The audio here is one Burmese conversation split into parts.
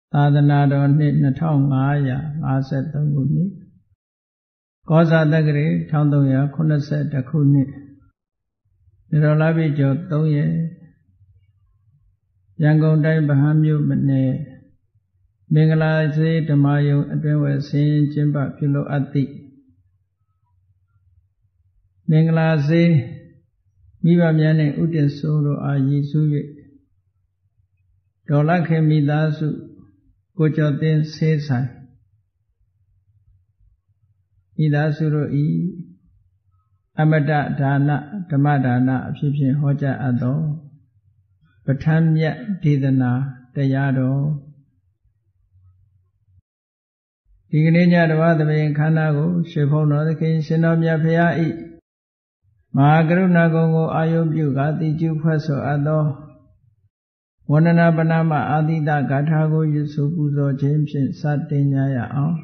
သာသနာတော်နှစ်2553ခုနှစ်ကောဇာတက္ကရာ1382ခုနှစ်နေတော်လပြည့်ကျော်3ရက်ရန်ကုန်တိုင်းဗဟန်းမြို့နယ်မင်္ဂလာစေဓမ္မယုံအတွင်းဝယ်ဆင်းကျင်းပပြုလုပ်အပ်သည့်မင်္ဂလာစေမိဘများနှင့်ဥတ္တဆိုးတို့အားရည်စူး၍ဒေါ်လခေမိသားစုကိုကျော်သိန်းဆေးဆိုင်မိသားစုတို့ဤအမတဒါနဓမ္မဒါနအဖြစ်ဖြင့်ဟောကြားအပ်သောပဋ္ဌာန်းမြတ်ဒေသနာတရားတော်ဒီကနေ့ညတပါးသမင်ခန္ဓာကိုရွှေဖုံတော်သခင်ရှင်တော်မြတ်ဖရာဤမဟာကရုဏာကုံကိုအာယုပြုကာတိကျုဖွဲ့ဆိုအပ်သောဝန္ဒနာပနာမအာတိတဂါထာကိုယူဆပူဇော်ခြင်းဖြင့်စတင်ကြရအောင်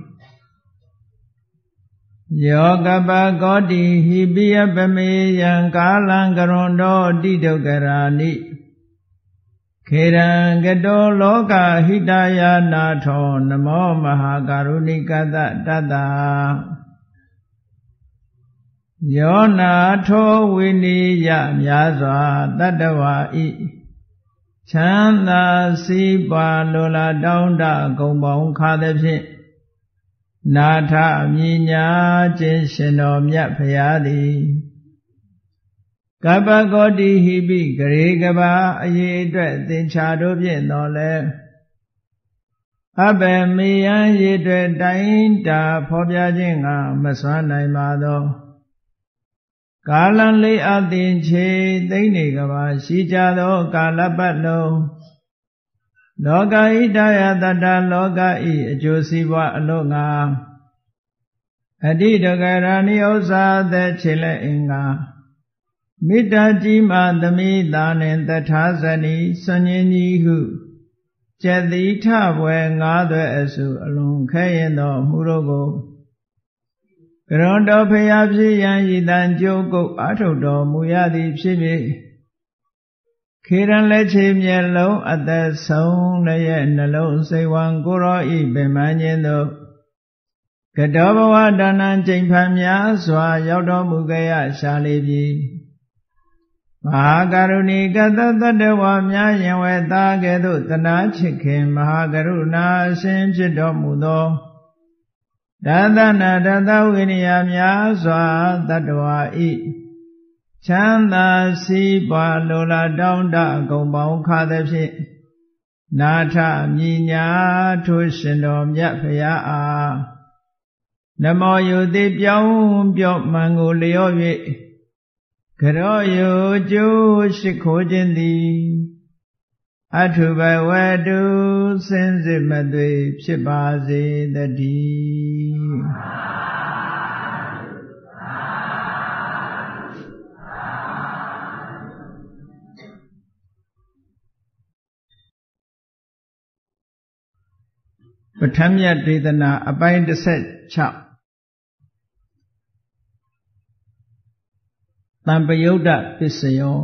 ယောကပကောတိဟိပိယပမေယံကာလံကရွန်တောတိဒုက္ခရာနိခေရံကတောလောကဟိတယာနာထောနမောမဟာကရုဏိကတတတ္တယောနာထောဝိနိယမြာစွာတတ္တဝါဤချမ်းသာစီးပွားလိုလားတောင်းတဂုံပေါင်းခါသည်ဖြင့်နာထမြညာခြင်းရှင်တော်မြတ်ဖရာသည်ကပ္ပကောတိဟိပိဂရေကဘာအရေးအတွက်သင်္ချာတို့ဖြင့်တော်လဲအဘယ်မေယံရေအတွက်တိုင်းတာဖော်ပြခြင်းကမစွမ်းနိုင်ပါသောကာလလေးအသင်ချေသိမ့်နေကဘာရှိကြသောကာလပတ်လုံးလောကဣတယတတလောကဤအကျိုးစီးပွားအလို့ငါအတိဒဂရဏိဥ္စာသက်ခြေလက်အင်္ဂါမေတ္တာကြီးမှသမိတာနှင့်တထာဇနီစွန်ញင်းကြီးဟုကျက်တိထဘွယ်ငါးသွဲအစုအလွန်ခဲရင်သောမှုတို့ကိုကရွန်တော်ဖရာဖြစ်ရန်ဤတန်ကြိုးကုတ်အာထုတ်တော်မူရသည်ဖြစ်၍ခေရန်လက်ချေမျက်လုံးအသက်ဆုံးလည်းရဲ့နှလုံးစိတ်ဝံကိုရောဤပင်မခြင်းတို့ကတောဘဝဒါနံချိန်ဖန်များစွာရောက်တော်မူကြရရှာလေပြီမဟာကရုဏီကတတတ္တဝါများယင်ဝဲသားကဲ့သို့တနာချစ်ခင်မဟာကရုဏာအရှင်ဖြစ်တော်မူသောဒါသနာဒသဝိနည်းများစွာတတ္တဝါဤချမ်းသာစီးပွားလိုလားတောင်းတအကုန်ပေါင်းခါသည်ဖြင့်နာထမြညာထိုရှင်တော်မြတ်ဖရာအားနမောယုတိပြောင်းပြော့မှန်ကိုလျော့၍ကရောယုကျိုးရှိခိုးခြင်းသည်အထုဘဝတုစင်စစ်မသွေဖြစ်ပါစေတည်းပဋ္ဌာန်းမြတ်ဒေသနာအပိုင်း16တံပယုတ်တပစ္စယော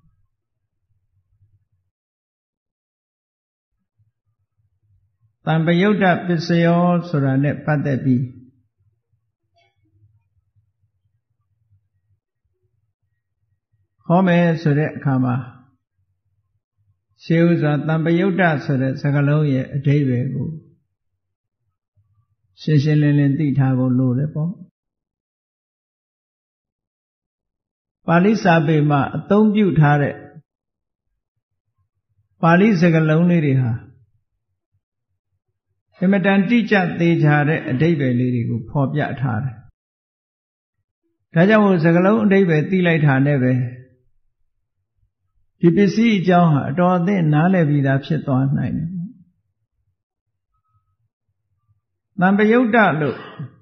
တံပယုတ်တပစ္စယောဆိုတာနဲ့ပတ်သက်ပြီးဟောမယ်ဆိုတဲ့အခါမှာရှေးဥစွာတံပယုတ်တဆိုတဲ့စကားလုံးရဲ့အဓိပ္ပာယ်ကိုရှင်းရှင်းလင်းလင်းသိထားဖို့လိုတယ်ပေါ့ပါဠိစာပေမှာအသုံးပြုထားတဲ့ပါဠိစကားလုံးလေးတွေဟာအမတန်တိကျသေးချာတဲ့အဓိပ္ပာယ်လေးတွေကိုဖော်ပြထားတယ်ဒါကြောင့်မို့စကားလုံးအဓိပ္ပာယ်သိလိုက်တာနဲ့ပဲဒီပစ္စည်းအကြောင်းဟာအတော်အသင့်နားလည်ပြီးသားဖြစ်သွားနိုင်တယ်တံပယုတ်တလို့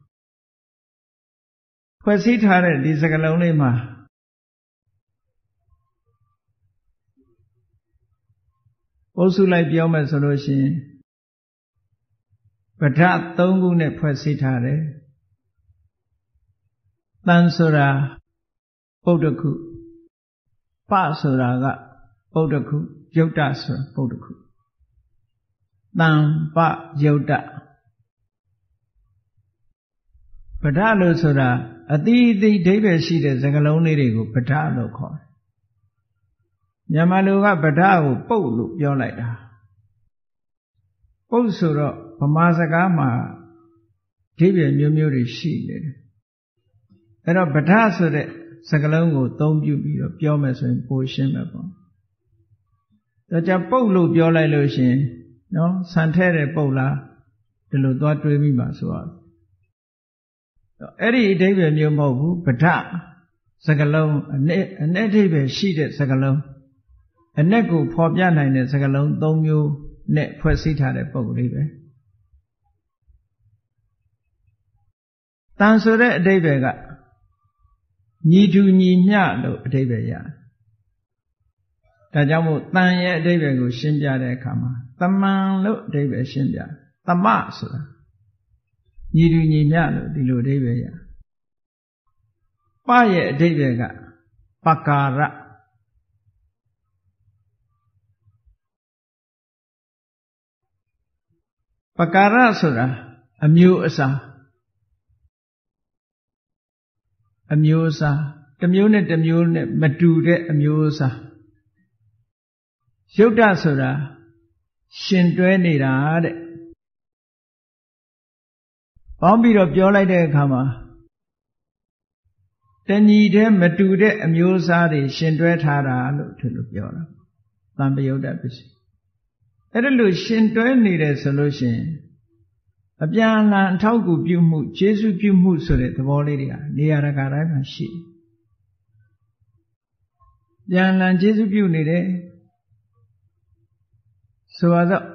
ဖွဲ့စည်းထားတဲ့ဒီစကားလုံးလေးမှာအုပ်စုလိုက်ပြောမယ်ဆိုလို့ရှိရင်ပဋ္ဌ3ခုနဲ့ဖွဲ့စည်းထားတယ်တန်ဆိုတာပုဒ္ဓခုပဆိုတာကပုဒ္ဓခုယုတ်တဆိုတာပုဒ္ဓခုတံပယုတ်တပဋ္ဌလို့ဆိုတာအတိအသိအဓိပ္ပာယ်ရှိတဲ့စကားလုံးလေးတွေကိုပဋ္ဌလို့ခေါ်တယ်မြန်မာလူကပဋ္ဌကိုပုတ်လို့ပြောလိုက်တာပုတ်ဆိုတော့ဗမာစကားမှာအဓိပ္ပာယ်မျိုးမျိုးတွေရှိနေတယ်အဲ့တော့ပဋ္ဌဆိုတဲ့စကားလုံးကိုသုံးပြုပြီးတော့ပြောမယ်ဆိုရင်ပိုရှင်းမယ်ပေါ့ဒါကြောင့်ပုတ်လို့ပြောလိုက်လို့ရှိရင်နော်ဆန်ထဲတဲ့ပုတ်လားဒီလိုသွားတွေးမိမှာဆိုတော့အဲ့ဒီအဓိပ္ပာယ်မျိုးမဟုတ်ဘူးပဋ္ဌစကားလုံးအ내အဓိပ္ပာယ်ရှိတဲ့စကားလုံးအ내ကိုဖော်ပြနိုင်တဲ့စကားလုံး၃မျိုးနဲ့ဖွဲ့စည်းထားတဲ့ပုတ်လေးပဲတန်ဆိုတဲ့အဓိပ္ပာယ်ကညီတူညီမျှလို့အဓိပ္ပာယ်ရတယ်ဒါကြောင့်မို့တန်ရဲ့အဓိပ္ပာယ်ကိုရှင်းပြတဲ့အခါမှာတမန်လို့အဓိပ္ပာယ်ရှင်းပြသမဆိုတာညီတူညီမျှလို့ဒီလိုအဓိပ္ပာယ်ရပရဲ့အဓိပ္ပာယ်ကပကာရပကာရဆိုတာအမျိုးအစားတစ်မျိုးနဲ့တစ်မျိုးနဲ့မတူတဲ့အမျိုးအစားယုတ်တဆိုတာရှင်တွဲနေတာတဲ့ပေါင်းပြီးတော့ပြောလိုက်တဲ့အခါမှာတညီတည်းမတူတဲ့အမျိုးအစားတွေရှင်တွဲထားတာလို့သူတို့ပြောတာသံပယုတ်တပစ္စည်းအဲ့ဒါလို့ရှင်တွဲနေတယ်ဆိုလို့ရှိရင်အပြန်အလှန်အထောက်အကူပြုမှုကျေးဇူးပြုမှုဆိုတဲ့သဘောလေးတွေဟာနေရာတကာတိုင်းမှာရှိပြန်အလှန်ကျေးဇူးပြုနေတယ်ဆိုတော့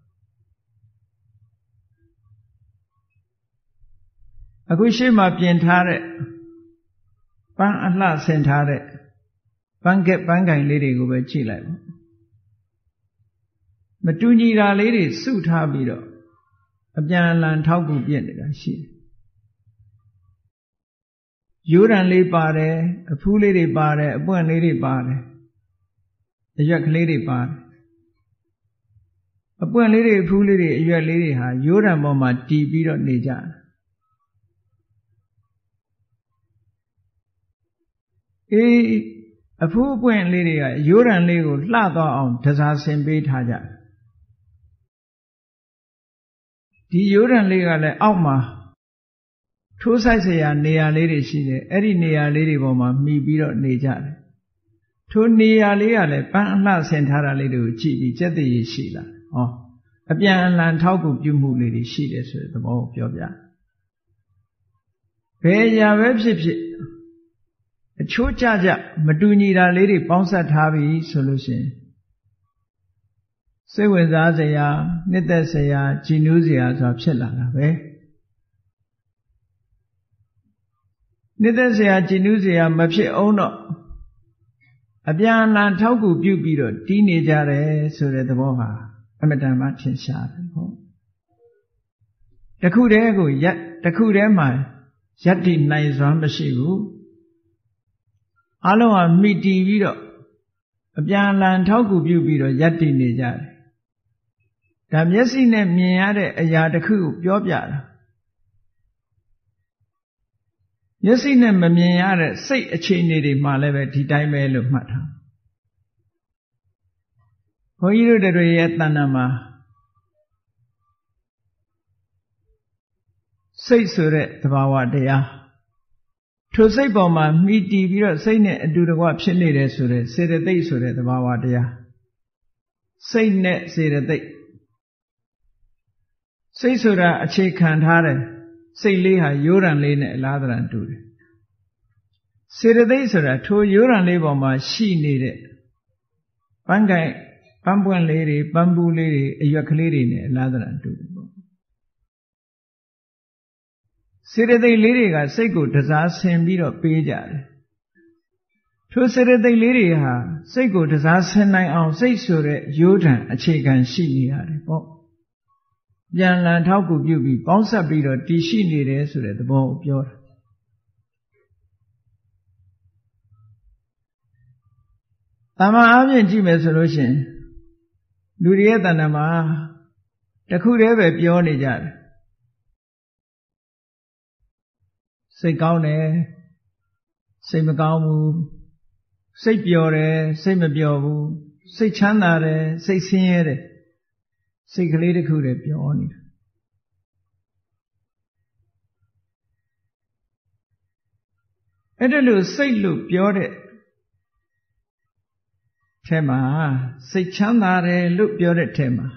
အခုရှေ့မှာပြင်ထားတဲ့ပန်းအလှဆင်ထားတဲ့ပန်းကက်ပန်းကင်လေးတွေကိုပဲကြည့်လိုက်ပါမတူညီတာလေးတွေစုထားပြီးတော့အပြန်အလှန်ထောက်ကူပြည့်နေတာရှိတယ်ရိုးတံလေးပါတယ်အဖူးလေးတွေပါတယ်အပွင့်လေးတွေပါတယ်အရွက်ကလေးတွေပါတယ်အပွင့်လေးတွေအဖူးလေးတွေအရွက်လေးတွေဟာရိုးတံပေါ်မှာတည်ပြီးတော့နေကြတယ်အဖူးအပွင့်လေးတွေကရိုးတံလေးကိုလှသွားအောင်တစားဆင်ပေးထားကြတယ်ဒီရိုးတံလေးကလည်းအောက်မှာထိုးဆိုင်เสียနေရာလေးတွေရှိတယ်အဲ့ဒီနေရာလေးတွေပေါ်မှာမှီပြီးတော့နေကြတယ်ထိုနေရာလေးကလည်းပန်းအလှဆင်ထားတာလေးတွေကိုကြည့်ပြီးစက်တည်ရှိလာဟောအပြန်အလှန်ထောက်ကူပြုမှုလေးတွေရှိတယ်ဆိုတဲ့သဘောကိုပြောပြဘယ်အရာပဲဖြစ်ဖြစ်အချိုးကြကြမတူညီတာလေးတွေပေါင်းစပ်ထားပြီဆိုလို့ရှိရင်စိတ်ဝင်စားစရာနှစ်သက်စရာကြည်နူးစရာဆိုတာဖြစ်လာတာပဲနှစ်သက်စရာကြည်နူးစရာမဖြစ်အောင်တော့အပြန်အလှန်ထောက်ကူပြုပြီးတော့တီးနေကြတယ်ဆိုတဲ့သဘောဟာအမတန်မှထင်ရှားတယ်ဟုတ်တခုတည်းကိုတခုတည်းမှာယက်တည်နိုင်စွမ်းမရှိဘူးအလုံးဟာမိတီပြီးတော့အပြန်အလှန်ထောက်ကူပြုပြီးတော့ယက်တည်နေကြတယ်ဒါမျက်စိနဲ့မြင်ရတဲ့အရာတစ်ခုကိုပြောပြတာမျက်စိနဲ့မမြင်ရတဲ့စိတ်အခြေအနေတွေမှလည်းပဲဒီတိုင်းပဲလို့မှတ်ထားဘုန်းကြီးတို့တွေရဲ့တဏ္ဍာမှာစိတ်ဆိုတဲ့သဘာဝတရားထိုစိတ်ပေါ်မှာမှီတည်ပြီးတော့စိတ်နဲ့အတူတကွဖြစ်နေတယ်ဆိုတဲ့စေတသိက်ဆိုတဲ့သဘာဝတရားစိတ်နဲ့စေတသိက်စိတ်ဆိုတာအခြေခံထားတယ်စိတ်လေးဟာရိုးရံလေးနဲ့အလားတရံတူတယ်စေတသိက်ဆိုတာထိုရိုးရံလေးပေါ်မှာရှိနေတဲ့ပန်းကိုင်ပန်းပွင့်လေးတွေပန်းပူးလေးတွေအရွက်ကလေးတွေနဲ့အလားတရံတူတယ်ပေါ့စေတသိက်လေးတွေကစိတ်ကိုတစားဆင်ပြီးတော့ပေးကြတယ်ထိုစေတသိက်လေးတွေဟာစိတ်ကိုတစားဆင်နိုင်အောင်စိတ်ဆိုတဲ့ရိုးထံအခြေခံရှိနေရတယ်ပေါ့ပြန်လည်ထောက်ကူပြုပြီးပေါင်းဆက်ပြီးတော့တည်ရှိနေတယ်ဆိုတဲ့သဘောကိုပြောတာတမန်အားဖြင့်ကြည့်မယ်ဆိုလို့ရှိရင်လူတွေရဲ့တဏ္ဍာမှာတခုတည်းပဲပြောနေကြတယ်စိတ်ကောင်းတယ်စိတ်မကောင်းဘူးစိတ်ပျော်တယ်စိတ်မပျော်ဘူးစိတ်ချမ်းသာတယ်စိတ်ဆင်းရဲတယ်စိတ်ကလေးတစ်ခုတည်းပြောနေတာအဲ့ဒါလို့စိတ်လို့ပြောတဲ့ထဲမှာစိတ်ချမ်းသာတယ်လို့ပြောတဲ့ထဲမှာ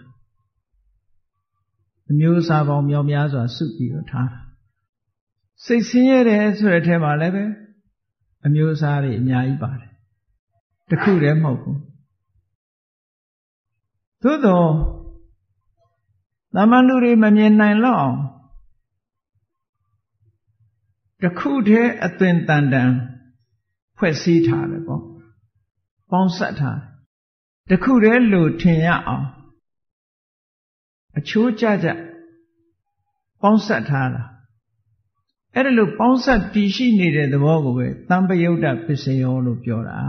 အမျိုးအစားပေါင်းမြောက်များစွာစုပြီးတော့ထားတာစိတ်ဆင်းရဲတယ်ဆိုတဲ့ထဲမှာလည်းပဲအမျိုးအစားတွေအများကြီးပါတယ်တခုတည်းမဟုတ်ဘူးသို့တော့သာမန်လူတွေမမြင်နိုင်လောက်အောင်တခုတည်းအသွင်တန်တန်ဖွဲ့စည်းထားတယ်ပေါ့ပေါင်းစပ်ထားတခုတည်းလို့ထင်ရအောင်အချိုးကျကျပေါင်းစပ်ထားတာအဲ့ဒါလို့ပေါင်းစပ်တည်ရှိနေတဲ့သဘောကိုပဲတံပယုတ်တပစ္စယောလို့ပြောတာ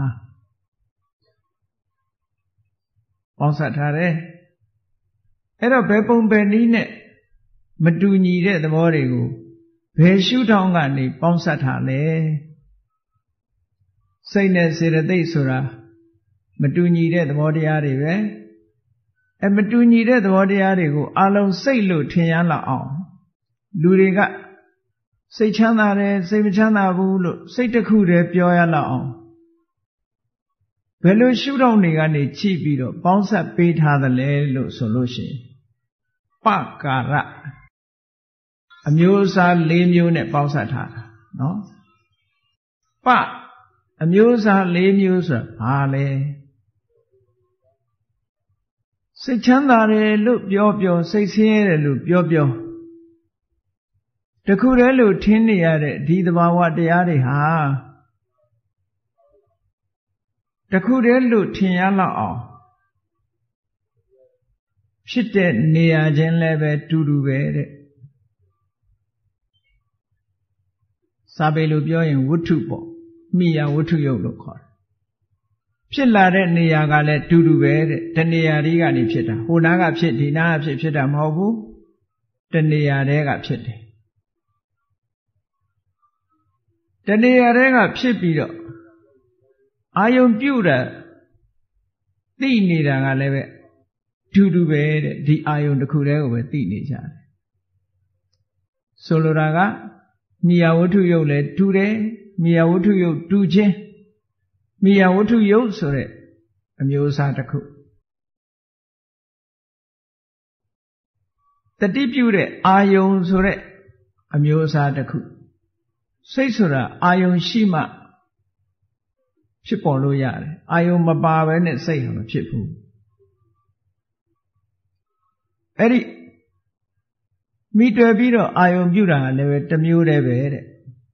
ပေါင်းစပ်ထားတယ်အဲ့တော့ဘယ်ပုံဘယ်နည်းနဲ့မတူညီတဲ့သဘောတွေကိုဘယ်ရှုထောင့်ကနေပေါင်းစပ်ထားလဲစိတ်နဲ့စေတသိက်ဆိုတာမတူညီတဲ့သဘောတရားတွေပဲမတူညီတဲ့သဘောတရားတွေကိုအလုံးစိတ်လို့ထင်ရလောက်အောင်လူတွေကစိတ်ချမ်းသာတယ်စိတ်မချမ်းသာဘူးလို့စိတ်တစ်ခုတည်းပြောရလောက်အောင်ဘယ်လိုရှုထောင့်တွေကနေကြည့်ပြီးတော့ပေါင်းစပ်ပေးထားသလဲလို့ဆိုလို့ရှိရင်ပကာရအမျိုးအစား၄မျိုးနဲ့ပေါင်းစပ်ထားတာနော်ပအမျိုးအစား၄မျိုးဆိုတာဘာလဲစိတ်ချမ်းသာတယ်လို့ပြောပြောစိတ်ဆင်းရဲတယ်လို့ပြောပြောတခုတည်းလို့ထင်နေရတဲ့ဒီသဘာဝတရားတွေဟာတခုတည်းလို့ထင်ရလောက်အောင်ဖြစ်တဲ့နေရာချင်းလည်းပဲတူတူပဲတဲ့စာပေလိုပြောရင်ဝတ္ထုပေါ့မိယာဝတ္ထုယုတ်လို့ခေါ်တယ်ဖြစ်လာတဲ့နေရာကလည်းတူတူပဲတဲ့တနေရာဒီကနေဖြစ်တာဟိုနားကဖြစ်ဒီနားကဖြစ်တာမဟုတ်ဘူးတနေရာတည်းကဖြစ်တယ်တနေရာတည်းကဖြစ်ပြီးတော့အာယုံပြုတ်တာသိနေတာကလည်းပဲတူတူပဲတဲ့ဒီအာယုံတစ်ခုတည်းကိုပဲသိနေကြတယ်ဆိုလိုတာကမိယာဝတ္ထုယုတ်လည်းတူတယ်မိယာဝတ္ထုယုတ်တူခြင်းမိယာဝတ္ထုယုတ်ဆိုတဲ့အမျိုးအစားတစ်ခုတတိပြုတဲ့အာယုံဆိုတဲ့အမျိုးအစားတစ်ခုစိတ်ဆိုတာအာယုံရှိမှဖြစ်ပေါ်လို့ရတယ်အာယုံမပါဘဲနဲ့စိတ်ဟာမဖြစ်ဘူးအဲ့ဒီမိတွေ့ပြီးတော့အာယုံပြုတာလည်းပဲတစ်မျိုးတည်းပဲတဲ့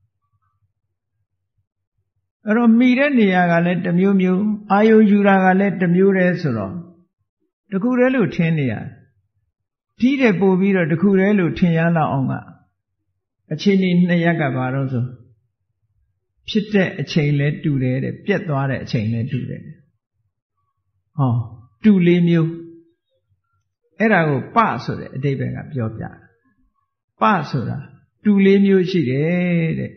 အဲ့တော့မိတဲ့နေရာကလည်းတစ်မျိုးမျိုးအာယုံယူတာကလည်းတစ်မျိုးတည်းဆိုတော့တခုတည်းလို့ထင်နေရတယ်ဒီတဲ့ပို့ပြီးတော့တခုတည်းလို့ထင်ရလောက်အောင်ကအချိန်ကြီးနှစ်ရက်ကဘာလို့ဆိုဖြစ်တဲ့အချိန်လဲတူတယ်တဲ့ပြက်သွားတဲ့အချိန်လဲတူတယ်ဟောတူလေးမျိုးအဲ့ဒါကိုပဆိုတဲ့အဓိပ္ပာယ်ကပြောပြပဆိုတာတူလေးမျိုးရှိတယ်တဲ့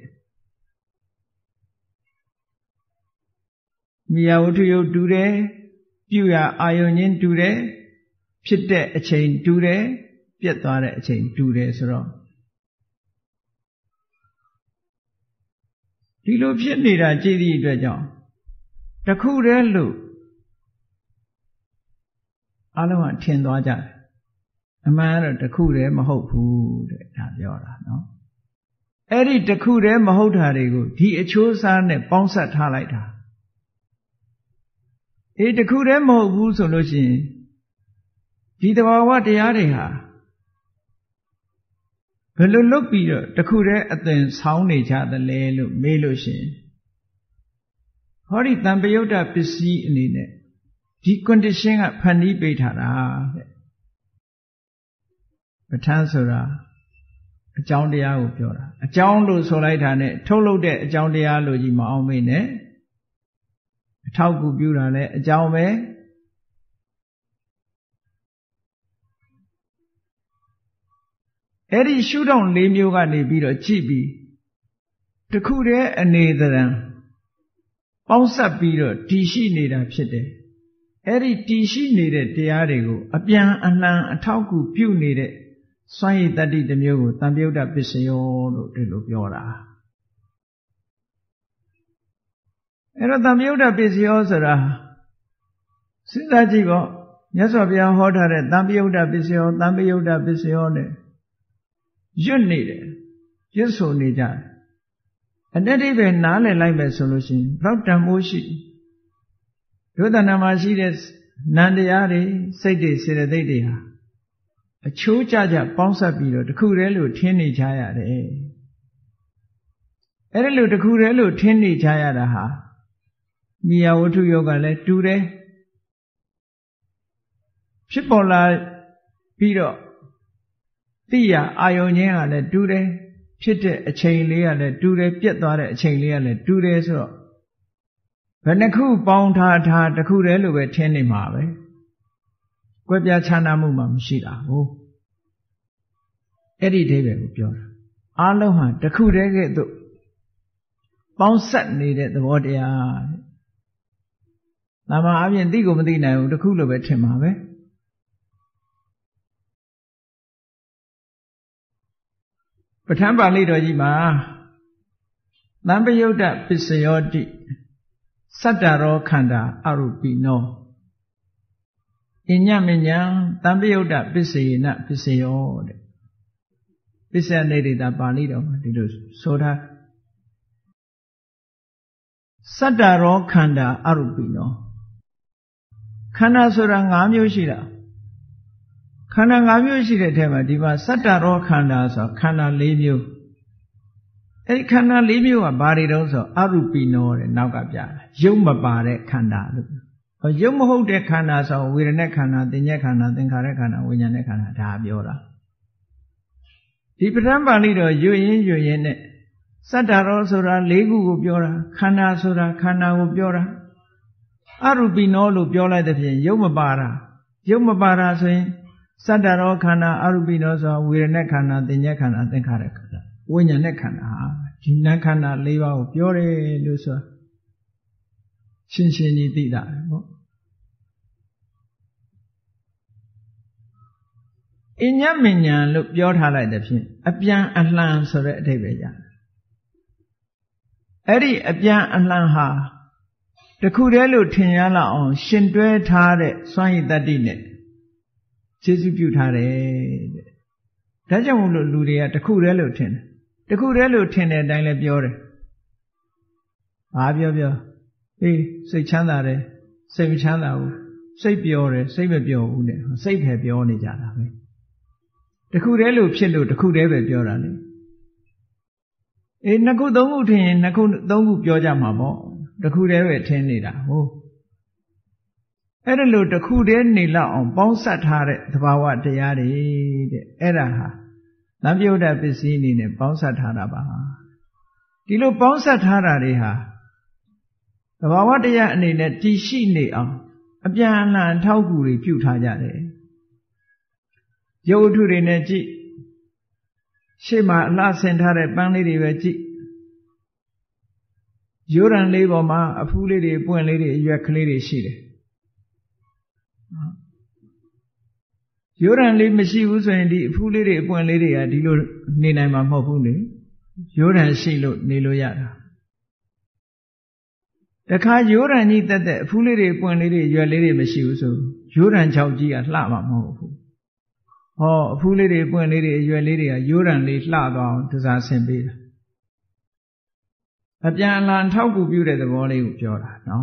မိယာဝတ္ထုယုတ်တူတယ်ပြုရအာယုန်ချင်းတူတယ်ဖြစ်တဲ့အချိန်တူတယ်ပြက်သွားတဲ့အချိန်တူတယ်ဆိုတော့ဒီလိုဖြစ်နေတာကြည့်သည့်အတွက်ကြောင့်တခုတည်းလို့အလုံးကထင်သွားကြတယ်အမှန်ကတော့တခုတည်းမဟုတ်ဘူးတဲ့ဒါပြောတာနော်အဲ့ဒီတခုတည်းမဟုတ်တာတွေကိုဒီအချိုးအစားနဲ့ပေါင်းစပ်ထားလိုက်တာတခုတည်းမဟုတ်ဘူးဆိုလို့ရှိရင်ဒီသဘာဝတရားတွေဟာဘယ်လိုလုပ်ပြီးတော့တခုတည်းအသွင်ဆောင်းနေကြသလဲလို့မေးလို့ရှိရင်ဟောဒီတံပယုတ်တပစ္စည်းအနေနဲ့ဒီ condition ကဖန်တီးပေးထားတာတဲ့ပဋ္ဌာန်းဆိုတာအကြောင်းတရားကိုပြောတာအကြောင်းလို့ဆိုလိုက်တာနဲ့ထုတ်လုပ်တဲ့အကြောင်းတရားလို့ကြီးမအောင်မေးနဲ့အထောက်ကူပြုတာလည်းအကြောင်းပဲအဲ့ဒီရှုထောင့်၄မျိုးကနေပြီးတော့ကြည့်ပြီးတခုတည်းအနေသဏ္ဍာန်ပေါင်းစပ်ပြီးတော့တည်ရှိနေတာဖြစ်တယ်အဲ့ဒီတည်ရှိနေတဲ့တရားတွေကိုအပြန်အလှန်အထောက်အကူပြုနေတဲ့စွမ်းရည်တတ္တိတစ်မျိုးကိုတံပြုတ်တပစ္စယောလို့ဒီလိုပြောတာအဲ့တော့တံပြုတ်တပစ္စယောဆိုတာစဉ်းစားကြည့်ပေါ့မြတ်စွာဘုရားဟောထားတဲ့တံပြုတ်တပစ္စယောတံပြုတ်တပစ္စယောနဲ့ရွတ်နေတယ်ရွတ်ဆိုနေကြတယ်အတ္တိပဲနားလည်လိုက်မယ်ဆိုလို့ရှိရင်ဘလောက်တန်ဖိုးရှိဒုသနာမှာရှိတဲ့နန္တရားတွေစိတ်တွေစေတသိက်တွေဟာအချိုးကျကျပေါင်းစပ်ပြီးတော့တခုတည်းလို့ထင်နေကြရတယ်အဲ့ဒီလိုတခုတည်းလို့ထင်နေကြရတာဟာမိယာဝတ္ထုယောဂလည်းတူတယ်ဖြစ်ပေါ်လာပြီးတော့သိရအာယုံချင်းကလည်းတူတယ်ဖြစ်တဲ့အချိန်လေးကလည်းတူတယ်ပြတ်သွားတဲ့အချိန်လေးကလည်းတူတယ်ဆိုတော့ဘယ်နှခုပေါင်းထားတခုတည်းလို့ပဲထင်နေမှာပဲကွဲပြားခြားနားမှုမှမရှိတာဟုတ်အဲ့ဒီအိဗယ်ကိုပြောတာအားလုံးဟာတခုတည်းကဲ့သို့ပေါင်းဆက်နေတဲ့သဘောတရားတဲ့။ဒါမှအပြင်သိကိုမသိနိုင်ဘူးတခုလို့ပဲထင်မှာပဲပဋ္ဌာန်းပါဠိတော်ကြီးမှာသံပယုတ်တပစ္စယောတိစတ္တရောခန္ဓာအရုပိနောအညမညံသံပယုတ်တပစ္စယေနပစ္စယောတဲ့ပစ္စယနေတိတာပါဠိတော်မှာဒီလိုဆိုထားစတ္တရောခန္ဓာအရုပိနောခန္ဓာဆိုတာ၅မျိုးရှိတာခန္ဓာ၅မျိုးရှိတဲ့အထက်မှာဒီမှာစတ္တရောခန္ဓာဆိုခန္ဓာ၄မျိုးအဲဒီခန္ဓာ၄မျိုးကဘာတွေတုံးဆိုအရုပိနောတဲ့နောက်ကပြတာရုပ်မပါတဲ့ခန္ဓာလို့ရုပ်မဟုတ်တဲ့ခန္ဓာဆိုဝေဒနာခန္ဓာသင်္ညေခန္ဓာသင်္ခါရခန္ဓာဝိညာဉ်ခန္ဓာဒါပြောတာဒီပဋ္ဌာန်းပါဠိတော်ရွတ်ရင်နဲ့စတ္တရောဆိုတာ၄ခုကိုပြောတာခန္ဓာဆိုတာခန္ဓာကိုပြောတာအရုပိနောလို့ပြောလိုက်တဲ့ဖြင့်ရုပ်မပါတာရုပ်မပါတာဆိုရင်စတ္တရောခန္ဓာအရုပိနောဆိုဝေဒနာခန္ဓာသင်္ညေခန္ဓာသင်္ခါရခန္ဓာဝိညာဉ်ခန္ဓာဒီနံခန္ဓာ၄ပါးကိုပြောတယ်လို့ဆိုရှင်းရှင်းကြီးသိတာပေါ့အညမဉ္ဉံလို့ပြောထားလိုက်တဲ့ဖြင့်အပြန်အလှန်ဆိုတဲ့အဓိပ္ပာယ်ရတယ်အဲ့ဒီအပြန်အလှန်ဟာတခုတည်းလို့ထင်ရလောက်အောင်ရှင်တွဲထားတဲ့စွမ်းရည်တတ္တိနဲ့ကျေစုပြုထားတယ်တဲ့ဒါကြောင့်မို့လို့လူတွေကတခုတည်းလို့ထင်တယ်တခုတည်းလို့ထင်တဲ့အတိုင်းလည်းပြောတယ်ဘာပြောအေးစိတ်ချမ်းသာတယ်စိတ်မချမ်းသာဘူးစိတ်ပျော်တယ်စိတ်မပျော်ဘူးတဲ့စိတ်ပဲပြောနေကြတာပဲတခုတည်းလို့ဖြစ်လို့တခုတည်းပဲပြောတာလေအေးနှစ်ခုသုံးခုထင်ရင်နှစ်ခုသုံးခုပြောကြမှာပေါ့တခုတည်းပဲထင်နေတာဟုတ်အဲ့ဒါလို့တခုတည်းနေလောက်အောင်ပေါင်းစပ်ထားတဲ့သဘာဝတရားတွေတဲ့အဲ့ဒါဟာသံပြုတ်တပစ္စည်းအနေနဲ့ပေါင်းစပ်ထားတာပါဒီလိုပေါင်းစပ်ထားတာတွေဟာသဘာဝတရားအနေနဲ့တည်ရှိနေအောင်အပြန်အလှန်ထောက်ကူတွေပြုထားကြတယ်ရုပ်ဝတ္ထုတွေနဲ့ကြည့်ရှေ့မှာအလှဆင်ထားတဲ့ပန်းလေးတွေပဲကြည့်ရိုးရံလေးပေါ်မှာအဖူးလေးတွေပွင့်လေးတွေအရွက်ကလေးတွေရှိတယ်ရိုးရံလေးမရှိဘူးဆိုရင်ဒီအဖူးလေးတွေအပွင့်လေးတွေကဒီလိုနေနိုင်မှာမဟုတ်ဘူးလေရိုးရံရှိလို့နေလို့ရတာတခါရိုးရံကြီးတက်တဲ့အဖူးလေးတွေပွင့်လေးတွေရွက်လေးတွေမရှိဘူးဆိုရိုးရံချောက်ကြီးကလှမှာမဟုတ်ဘူးဟောအဖူးလေးတွေပွင့်လေးတွေရွက်လေးတွေကရိုးရံလေးလှသွားအောင်တစားဆင်ပေးတာအပြန်အလှန်ထောက်ကူပြုတဲ့သဘောလေးကိုပြောတာနော်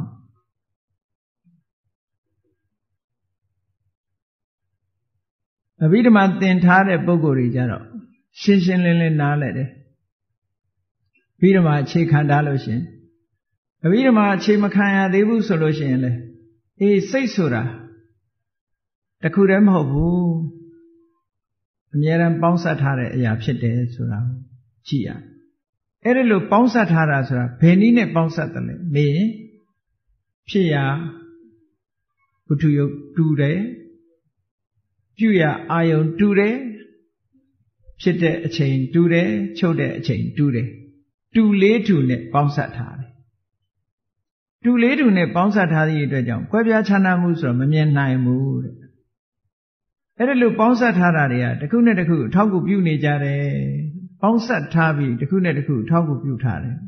အဘိဓမ္မာသင်ထားတဲ့ပုဂ္ဂိုလ်တွေကြတော့ရှင်းရှင်းလင်းလင်းနားလည်တယ်အဘိဓမ္မာအခြေခံထားလို့ရှင်အဘိဓမ္မာအခြေမခံရသေးဘူးဆိုလို့ရှိရင်လေအေးစိတ်ဆိုတာတခုတည်းမဟုတ်ဘူးအမြဲတမ်းပေါင်းစပ်ထားတဲ့အရာဖြစ်တယ်ဆိုတာကြည့်ရအဲ့ဒီလိုပေါင်းစပ်ထားတာဆိုတာဘယ်နည်းနဲ့ပေါင်းစပ်တယ်လဲမေးရင်ဖြစ်ရာဝတ္ထုယုတ်တူတယ်ပြုရာအာယုံတူတယ်ဖြစ်တဲ့အချိန်တူတယ်ချုပ်တဲ့အချိန်တူတယ်တူလေးတူနဲ့ပေါင်းစပ်ထားတယ်တူလေးတူနဲ့ပေါင်းစပ်ထားသည့်အတွက်ကြောင့်ကွဲပြားခြားနားမှုဆိုတော့မမြင်နိုင်ဘူးတဲ့အဲ့ဒါလို့ပေါင်းစပ်ထားတာတွေကတစ်ခုနဲ့တစ်ခုအထောက်အကူပြုနေကြတယ်ပေါင်းစပ်ထားပြီးတစ်ခုနဲ့တစ်ခုအထောက်အကူပြုထားတယ်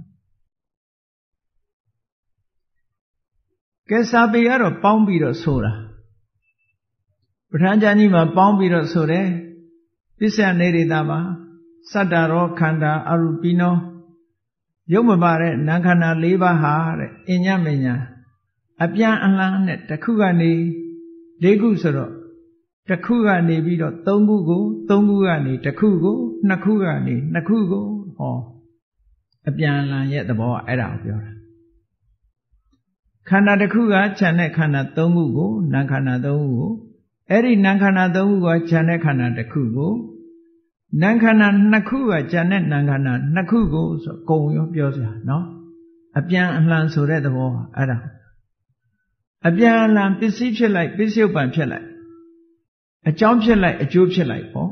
ကဲစာပေကတော့ပေါင်းပြီးတော့ဆိုတာပဋ္ဌာန်းကျမ်းကြီးမှာပေါင်းပြီးတော့ဆိုတယ်ပစ္စယနေရိတာမှာစတ္တရောခန္ဓာအရူပိနောရုပ်မပါတဲ့နာမ်ခန္ဓာ၄ပါးဟာတဲ့အညမညာအပြန်အလှန်နဲ့တစ်ခုကနေ၄ခုဆိုတော့တစ်ခုကနေပြီးတော့၃ခုကို၃ခုကနေတစ်ခုကိုနှစ်ခုကနေနှစ်ခုကိုဟောအပြန်အလှန်ရဲ့သဘောကအဲ့ဒါကိုပြောတာခန္ဓာတစ်ခုကခြံတဲ့ခန္ဓာ၃ခုကိုနာမ်ခန္ဓာ၃ခုကိုအဲ့ဒီနာမ်ခန္ဓာ၃ခုကခြံတဲ့ခန္ဓာတစ်ခုကိုနာမ်ခန္ဓာနှစ်ခုကခြံတဲ့နာမ်ခန္ဓာနှစ်ခုကိုဆိုကုံရောပြောစရာနော်အပြန်အလှန်ဆိုတဲ့သဘောအဲ့ဒါအပြန်အလှန်ပစ္စည်းဖြစ်လိုက်ပစ္စုပန်ဖြစ်လိုက်အကြောင်းဖြစ်လိုက်အကျိုးဖြစ်လိုက်ပေါ့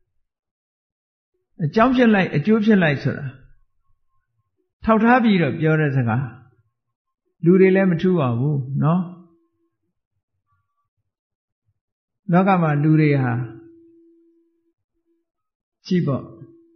အကြောင်းဖြစ်လိုက်အကျိုးဖြစ်လိုက်ဆိုတာထောက်ထားပြီးတော့ပြောတဲ့စကားလူတွေလည်းမထူးပါဘူးနော်လောကမှာလူတွေဟာကြည့်ပေါ့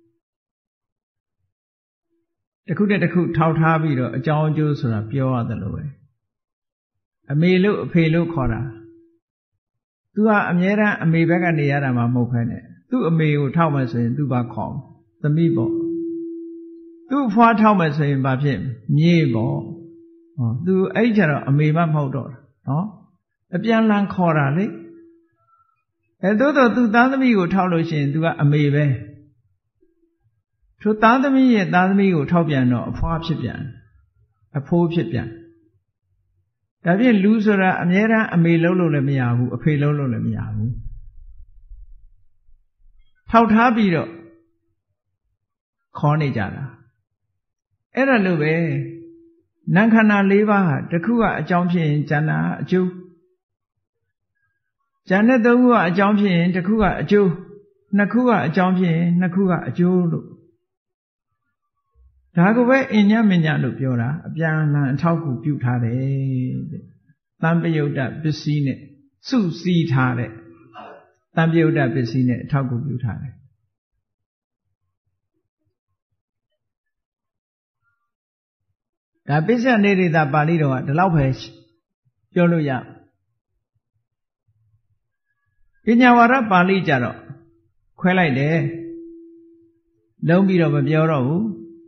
တစ်ခုနဲ့တစ်ခုထောက်ထားပြီးတော့အကြောင်းအကျိုးဆိုတာပြောရတယ်လို့ပဲအမေလို့အဖေလို့ခေါ်တာသူကအမြဲတမ်းအမေဘက်ကနေရတာမှမဟုတ်ခဲနဲ့သူ့အမေကိုထောက်မယ်ဆိုရင်သူ့ဘာခေါ်သမီးပေါ့သူ့ဖွားထောက်မယ်ဆိုရင်ဘာဖြစ်မြေးပေါ့ဟောသူအဲ့ကြတော့အမေမဟုတ်တော့တာနော်အပြန်လန်းခေါ်တာလေသို့တော့သူသားသမီးကိုထောက်လို့ရှိရင်သူကအမေပဲထိုသားသမီးရဲ့သားသမီးကိုထောက်ပြန်တော့အဖွားဖြစ်ပြန်အဖိုးဖြစ်ပြန်ဒါဖြင့်လူဆိုတာအမြဲတမ်းအမေလုံးလို့လည်းမရဘူးအဖေလုံးလို့လည်းမရဘူးထောက်ထားပြီးတော့ခေါ်နေကြတာအဲ့ဒါလို့ပဲနာမ်ခန္ဓာ၄ပါးဟာတစ်ခုကအကြောင်းဖြစ်ရင်ဉာဏ်အကျိုးဉာဏ်နဲ့၃ခုကအကြောင်းဖြစ်ရင်တစ်ခုကအကျိုးနှစ်ခုကအကြောင်းဖြစ်ရင်နှစ်ခုကအကျိုးလို့ဒါကိုပဲအညမညလို့ပြောတာအပြန်အလှန်အထောက်အကူပြုထားတယ်တဲ့တံပယုတ်တပစ္စည်းနဲ့စုစည်းထားတဲ့တံပယုတ်တပစ္စည်းနဲ့အထောက်အကူပြုထားတယ်ဒါပစ္စယနေရိတာပါဠိတော်ကဒီလောက်ပဲပြောလို့ရပညာဝါဒပါဠိကြတော့ခွဲလိုက်တယ်လုံးပြီးတော့မပြောတော့ဘူး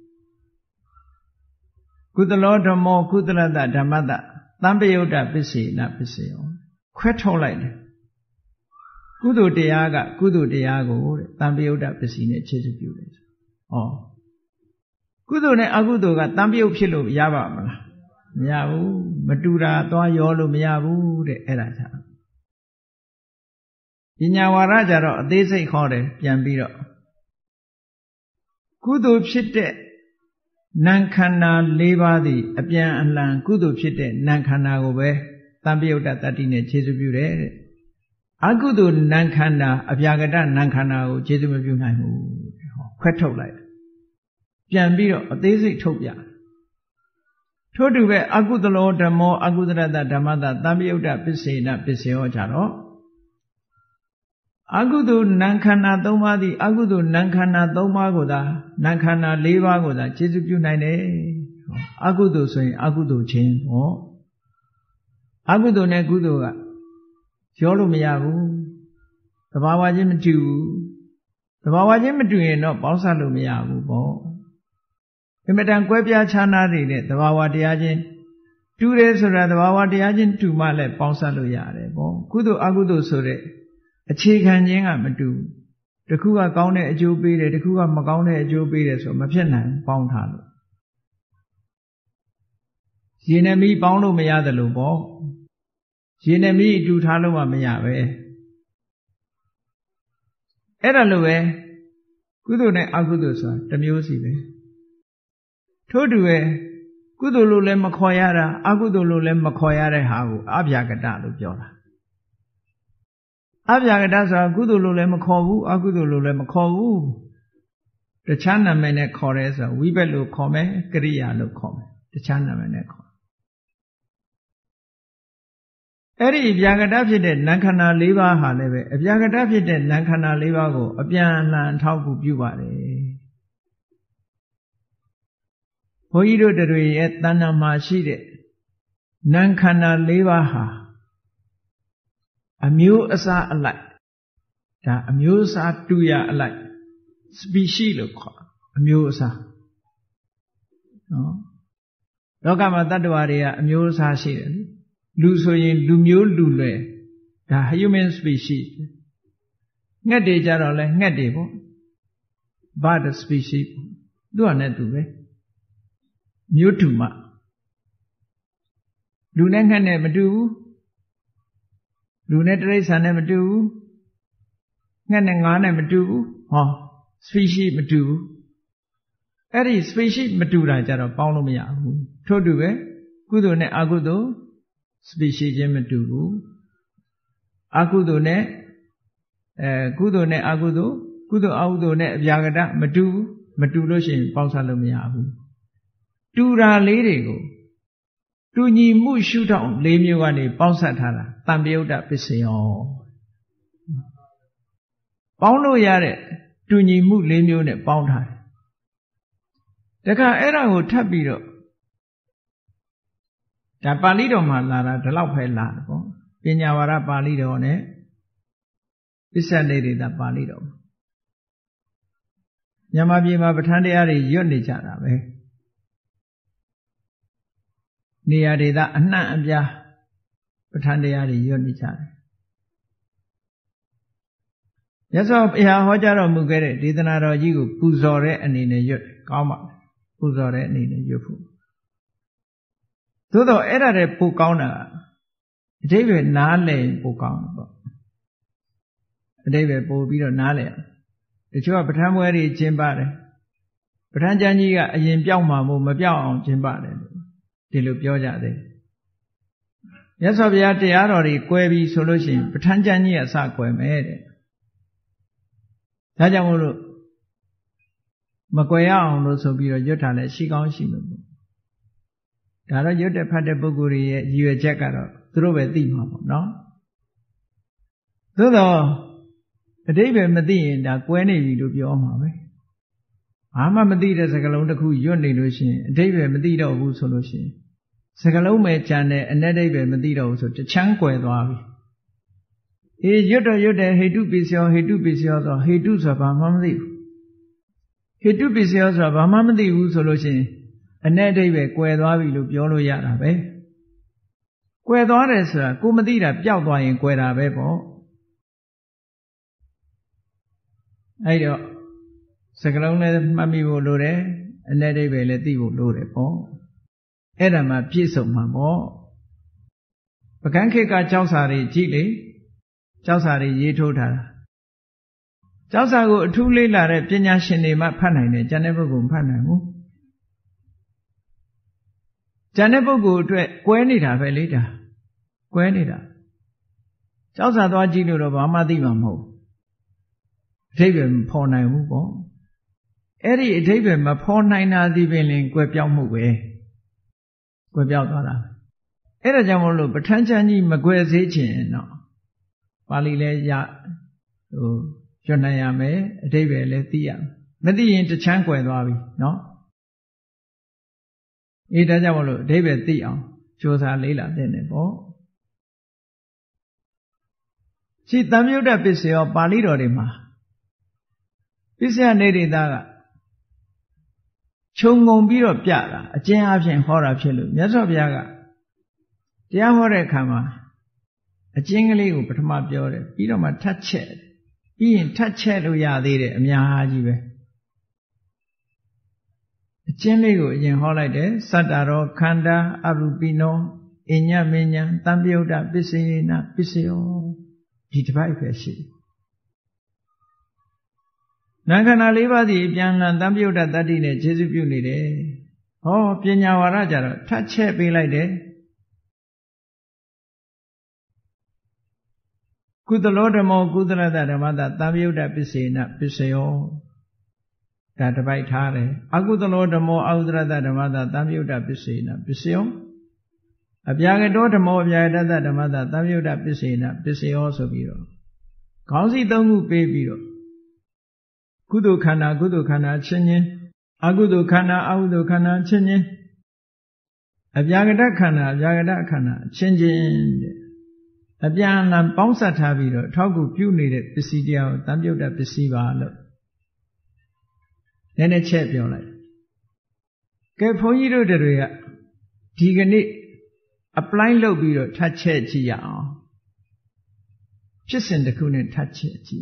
ကုသလောဓမ္မောကုသလတ္တဓမ္မတ္တသံပယုတ်တပစ္စေနပစ္စေယောခွဲထုတ်လိုက်တယ်ကုသိုလ်တရားကကုသိုလ်တရားကိုတဲ့သံပယုတ်တပစ္စီနဲ့ခြေစွပြုတယ်ဩကုသိုလ်နဲ့အကုသိုလ်ကသံပယုတ်ဖြစ်လို့ရပါမလားမရဘူးမတူတာသွားရောလို့မရဘူးတဲ့အဲ့ဒါကြောင့်ပညာဝါဒကြတော့အသေးစိတ်ခေါ်တယ်ပြန်ပြီးတော့ကုသိုလ်ဖြစ်တဲ့နာမ်ခန္ဓာ၄ပါးသည်အပြန်အလှန်ကုသိုလ်ဖြစ်တဲ့နာမ်ခန္ဓာကိုပဲသံပယုတ်တတ္တိနဲ့ခြေစွပြုတယ်တဲ့အကုသိုလ်နာမ်ခန္ဓာအပြာကတနာမ်ခန္ဓာကိုခြေစွမပြုနိုင်ဘူးဟောခွဲထုတ်လိုက်ပြန်ပြီးတော့အသေးစိတ်ထုတ်ပြထို့တူပဲအကုသလောဓမ္မောအကုသလတ္တဓမ္မတသံပယုတ်တပစ္စေနပစ္စေယောကြတော့အကုသိုလ်နာမ်ခန္ဓာ၃ပါးသည်အကုသိုလ်နာမ်ခန္ဓာ၃ပါးကိုသာနာမ်ခန္ဓာ၄ပါးကိုသာခြေစွပြုနိုင်တယ်အကုသိုလ်ဆိုရင်အကုသိုလ်ချင်းဟောအကုသိုလ်နဲ့ကုသိုလ်ကရောလို့မရဘူးသဘာဝချင်းမတူဘူးသဘာဝချင်းမတူရင်တော့ပေါင်းစပ်လို့မရဘူးပေါ့အမတန်ကွဲပြားခြားနားနေတဲ့သဘာဝတရားချင်းတူတယ်ဆိုတာသဘာဝတရားချင်းတူမှလည်းပေါင်းစပ်လို့ရတယ်ပေါ့ကုသိုလ်အကုသိုလ်ဆိုတဲ့အခြေခံခြင်းကမတူတခုကကောင်းတဲ့အကျိုးပေးတယ်တခုကမကောင်းတဲ့အကျိုးပေးတယ်ဆိုမဖြစ်နိုင်ပေါင်းထားလို့ရေနဲ့မီးပေါင်းလို့မရတယ်လို့ပေါ့ရေနဲ့မီးအတူထားလို့မှမရပဲအဲ့ဒါလိုပဲကုသိုလ်နဲ့အကုသိုလ်ဆိုတာတစ်မျိုးစီပဲထို့တူပဲကုသိုလ်လို့လည်းမခေါ်ရတာအကုသိုလ်လို့လည်းမခေါ်ရတဲ့ဟာကိုအဗျာကတလို့ပြောတာအဗျာကတဆိုတာကုသိုလ်လို့လည်းမခေါ်ဘူးအကုသိုလ်လို့လည်းမခေါ်ဘူးတခြားနာမည်နဲ့ခေါ်တယ်ဆိုဝိဘက်လို့ခေါ်မယ်ကရိယာလို့ခေါ်မယ်တခြားနာမည်နဲ့ခေါ်အဲ့ဒီအဗျာကတဖြစ်တဲ့နာမ်ခန္ဓာ၄ပါးဟာလည်းပဲအဗျာကတဖြစ်တဲ့နာမ်ခန္ဓာ၄ပါးကိုအပြန်အလှန်ထောက်ကူပြုပါတယ်ဘုန်းကြီးတို့တွေရဲ့တဏ္ဍာမှာရှိတဲ့နာမ်ခန္ဓာ၄ပါးဟာအမျိုးအစားအလိုက်ဒါအမျိုးအစားတူရအလိုက် species လို့ခေါ်အမျိုးအစားနော်လောကမှာတတ္တဝါတွေကအမျိုးအစားရှိတယ်လူဆိုရင်လူမျိုးလူလွယ်ဒါ human species ငှက်တွေကြတော့လဲငှက်တွေပေါ့ bird species သူကနဲ့သူပဲမျိုးတူမှလူနဲ့ငှက်နဲ့မတူဘူးလူနဲ့တိရစ္ဆာန်နဲ့မတူဘူးငှက်နဲ့ငါးနဲ့မတူဘူးဟော species မတူဘူးအဲ့ဒီ species မတူတာကြတော့ပေါင်းလို့မရဘူးထို့တူပဲကုသိုလ်နဲ့အကုသိုလ် species ချင်းမတူဘူးအကုသိုလ်နဲ့ကုသိုလ်နဲ့အကုသိုလ်ကုသိုလ်အကုသိုလ်နဲ့အဗျာကတမတူဘူးမတူလို့ရှိရင်ပေါင်းစပ်လို့မရဘူးတူတာလေးတွေကိုတူညီမှုရှုထောင့်၄မျိုးကနေပေါင်းစပ်ထားတာတံပယုတ်တပစ္စယောပေါင်းလို့ရတဲ့တူညီမှု၄မျိုးနဲ့ပေါင်းထားတယ်တခါအဲ့ဒါကိုထပ်ပြီးတော့ဒါပါဠိတော်မှာလာတာဒီလောက်ပဲလာတယ်ပေါ့ပညာဝါဒပါဠိတော်နဲ့ပစ္စယနေရိတပါဠိတော်မြန်မာပြည်မှာပဋ္ဌာန်းတရားတွေရွတ်နေကြတာပဲနေရာဒေသအနှံ့အပြားပဋ္ဌာန်းတရားတွေရွတ်နေကြတယ်မြတ်စွာဘုရားဟောကြားတော်မူခဲ့တဲ့ဒေသနာတော်ကြီးကိုပူဇော်တဲ့အနေနဲ့ရွတ်ကောင်းပါပူဇော်တဲ့အနေနဲ့ရွတ်ဖို့သို့တော့အဲ့ဒါတဲ့ပိုကောင်းတာအဓိပ္ပာယ်နားလည်ပိုကောင်းတယ်ပေါ့အဓိပ္ပာယ်ပိုပြီးတော့နားလည်တချို့ကပဋ္ဌာန်းပွဲတွေကျင်းပါတယ်ပဋ္ဌာန်းကျမ်းကြီးကအရင်ပြောက်မှာမို့မပြောက်အောင်ကျင်းပါတယ်ဒီလိုပြောကြတယ်မြတ်စွာဘုရားတရားတော်တွေကွဲပြီးဆိုလို့ရှိရင်ပဋ္ဌာန်းကျမ်းကြီးကအစကွဲမယ်တဲ့ဒါကြောင့်မို့လို့မကွယ်ရအောင်လို့ဆိုပြီးတော့ရွတ်တာလည်းရှိကောင်းရှိမှာပေါ့ဒါတော့ရွတ်တဲ့ဖတ်တဲ့ပုဂ္ဂိုလ်တွေရဲ့ရည်ရွယ်ချက်ကတော့သူတို့ပဲသိမှာပေါ့နော်သို့တော့အတိပ္ပယ်မသိရင်ဒါကွဲနေပြီလို့ပြောမှာပဲဘာမှမသိတဲ့စကားလုံးတစ်ခုရွတ်နေလို့ရှိရင်အတိပ္ပယ်မသိတော့ဘူးဆိုလို့ရှိရင်စကားလုံးပဲကြံတယ်အ내အတိပ္ပယ်မသိတော့ဘူးဆိုတချမ်းကွယ်သွားပြီအေးရွတ်တော့ရွတ်တယ်ဟေတုပိစယောဟေတုပိစယောဆိုဟေတုဆိုတာဘာမှမသိဘူးဟေတုပိစယောဆိုတာဘာမှမသိဘူးဆိုလို့ရှိရင်အ내အတိပ္ပယ်ကွယ်သွားပြီလို့ပြောလို့ရတာပဲကွယ်သွားတယ်ဆိုတာကိုမသိတာပျောက်သွားရင်ကွယ်တာပဲပေါ့အဲ့တော့စကလုံးလည်းမှတ်မိဖို့လိုတယ်အ내အတိပ္ပယ်လည်းသိဖို့လိုတယ်ပေါ့အဲ့ဒါမှပြည့်စုံမှာပေါ့ပကန်းခေတ်ကကြောက်စာတွေကြည့်လေကြောက်စာတွေရေးထိုးထားတာကြောက်စာကိုအထူးလေးလာတဲ့ပညာရှင်တွေမှဖတ်နိုင်တယ်ကျန်တဲ့ပုဂ္ဂိုလ်မဖတ်နိုင်ဘူးကျန်တဲ့ပုဂ္ဂိုလ်အတွက်ကွဲနေတာပဲလေဒါကွဲနေတာကြောက်စာသွားကြည့်လို့တော့ဘာမှသိမှာမဟုတ်အဓိပ္ပာယ်မဖော်နိုင်ဘူးပေါ့အဲ့ဒီအဓိပ္ပာယ်မဖော်နိုင်တာဒီပင်လင်ကွဲပြောင်းမှုပဲကွဲပြောင်းသွားတာအဲ့ဒါကြောင့်မို့လို့ပဋ္ဌာန်းကျမ်းကြီးမကွယ်စေချင်တော့ပါဠိလည်းရွတ်နိုင်ရမယ်အဓိပ္ပာယ်လည်းသိရမယ်မသိရင်တချမ်းကွယ်သွားပြီနော်အေးဒါကြောင့်မလို့အဓိပ္ပာယ်သိအောင်ကြိုးစားလေ့လာသင့်တယ်ပေါ့ရှိသံယုတ်တပစ္စယောပါဠိတော်တွေမှာပစ္စယနေရိတာကခြုံငုံပြီးတော့ပြတာအကျဉ်းအဖြစ်ဟောတာဖြစ်လို့မြတ်စွာဘုရားကတရားဟောတဲ့အခါမှာအကျဉ်းကလေးကိုပထမပြောတယ်ပြီးတော့မှထပ်ချက်ပြီးရင်ထပ်ချက်လို့ရသေးတယ်အများကြီးပဲအကျဉ်းလေးကိုအရင်ဟောလိုက်တယ်စတ္တရောခန္ဓာအရူပိနောအညမဉ္ဇံတံပယုတ်တပစ္စယေနပစ္စယောဒီတစ်ပိုက်ပဲရှိနာခန္ဓာ၄ပါးသည်အပြန်လှန်တံပယုတ်တတတ္တိနဲ့ခြေစုပြုနေတယ်ဟောပညာဝါဒကြတော့ထပ်ချက်ပေးလိုက်တယ်ကုသလောဓမ္မောကုသလတ္တဓမ္မတသံယုတ်တပစ္စေနပစ္စယောဒါတပိုက်ထားတယ်အကုသလောဓမ္မောအကုသလတ္တဓမ္မတသံယုတ်တပစ္စေနပစ္စယောအပြာကတောဓမ္မောအပြာကတ္တဓမ္မတသံယုတ်တပစ္စေနပစ္စယောဆိုပြီးတော့ခေါင်းစည်း၃ခုပေးပြီးတော့ကုသိုလ်ခန္ဓာချင်းချင်းအကုသိုလ်ခန္ဓာအကုသိုလ်ခန္ဓာချင်းချင်းအပြာကတခန္ဓာချင်းချင်းတဲ့အပြန်အလှန်ပေါင်းစပ်ထားပြီးတော့ထောက်ကူပြုနေတဲ့ပစ္စည်းတရားကိုသံယုတ်တပစ္စည်းပါလို့နည်းနည်းချက်ပြောလိုက်ကဲဘုန်းကြီးတို့တွေကဒီကနေ့ apply လုပ်ပြီးတော့ထပ်ချက်ကြည့်ရအောင်ဖြစ်စဉ်တစ်ခုနဲ့ထပ်ချက်ကြည့်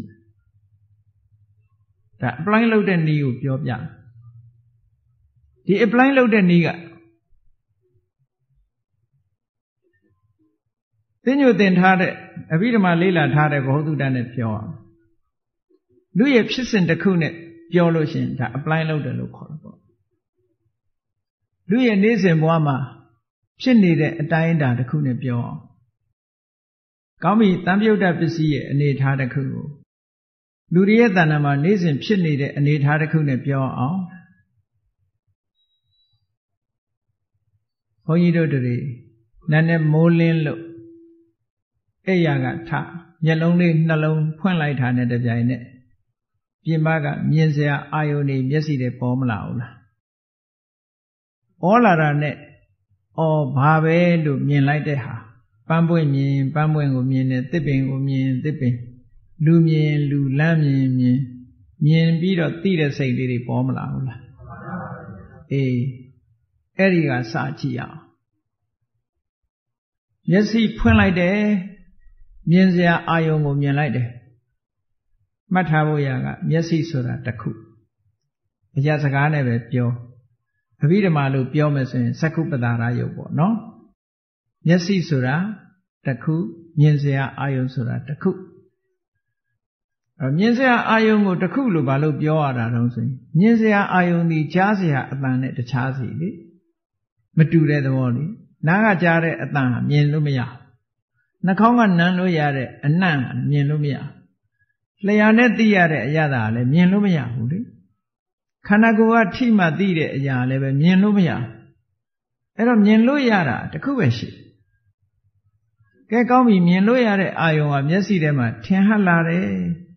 ဒါ apply လုပ်တဲ့နည်းကိုပြောပြဒီ apply လုပ်တဲ့နည်းကသင်ညိုသင်ထားတဲ့အဘိဓမ္မာလေးလာထားတဲ့ဘ ਹੁ တုတ္တနဲ့ပြောအောင်လူရဲ့ဖြစ်စဉ်တစ်ခုနဲ့ပြောလို့ရှိရင်ဒါ apply လုပ်တယ်လို့ခေါ်တယ်ပေါ့လူရဲ့နေ့စဉ်ဘဝမှာဖြစ်နေတဲ့အတိုင်းအတာတစ်ခုနဲ့ပြောအောင်ကောင်းပြီသံယုတ်တပစ္စည်းရဲ့အနေအထားတစ်ခုကိုလူတွေရဲ့တဏ္ဍာမှာနေ့စဉ်ဖြစ်နေတဲ့အနေအထားတစ်ခုနဲ့ပြောအောင်ဘုန်းကြီးတို့တွေနည်းနည်းမိုးလင်းလို့အဲ့ရကထမျက်လုံးလေးနှလုံးဖွင့်လိုက်တာနဲ့တပြိုင်နက်ပြင်ပကမြင်စရာအာယုန်တွေမျက်စိတွေပေါ်မလာဘူးလားပေါ်လာတာနဲ့ဘာပဲလို့မြင်လိုက်တဲ့ဟာပန်းပွင့်မြင်ပန်းပွင့်ကိုမြင်တယ်သစ်ပင်ကိုမြင်သစ်ပင်လူမြင်လူလမ်းမြင်မြင်ပြီးတော့သိတဲ့စိတ်လေးတွေပေါ်မလာဘူးလားအေးအဲ့ဒီကစကြည့်အောင်မျက်စိဖွင့်လိုက်တယ်မြင်စရာအာယုံကိုမြင်လိုက်တယ်မှတ်ထားဖို့ရကမျက်စိဆိုတာတစ်ခုအရာစကားနဲ့ပဲပြောအဘိဓမ္မာလို့ပြောမယ်ဆိုရင်သက္ကုပ္ပတာရယုတ်ပေါ့နော်မျက်စိဆိုတာတစ်ခုမြင်စရာအာယုံဆိုတာတစ်ခုမြင်စရာအာယုံကိုတစ်ခုလို့ဘာလို့ပြောရတာတုံးဆိုရင်မြင်စရာအာယုံဒီကြားစရာအတန်နဲ့တခြားစီလေမတူတဲ့သဘောလေနားကကြားတဲ့အတန်မြင်လို့မရနှာခေါင်းကနမ်းလို့ရတဲ့အနံ့မြင်လို့မရလျှာနဲ့သိရတဲ့အရာသာလည်းမြင်လို့မရဘူးလေခန္ဓာကိုယ်ကထိမှသိတဲ့အရာလည်းပဲမြင်လို့မရအဲ့တော့မြင်လို့ရတာတစ်ခုပဲရှိကဲကောင်းပြီမြင်လို့ရတဲ့အာယုံကမျက်စိထဲမှာထင်ဟပ်လာတယ်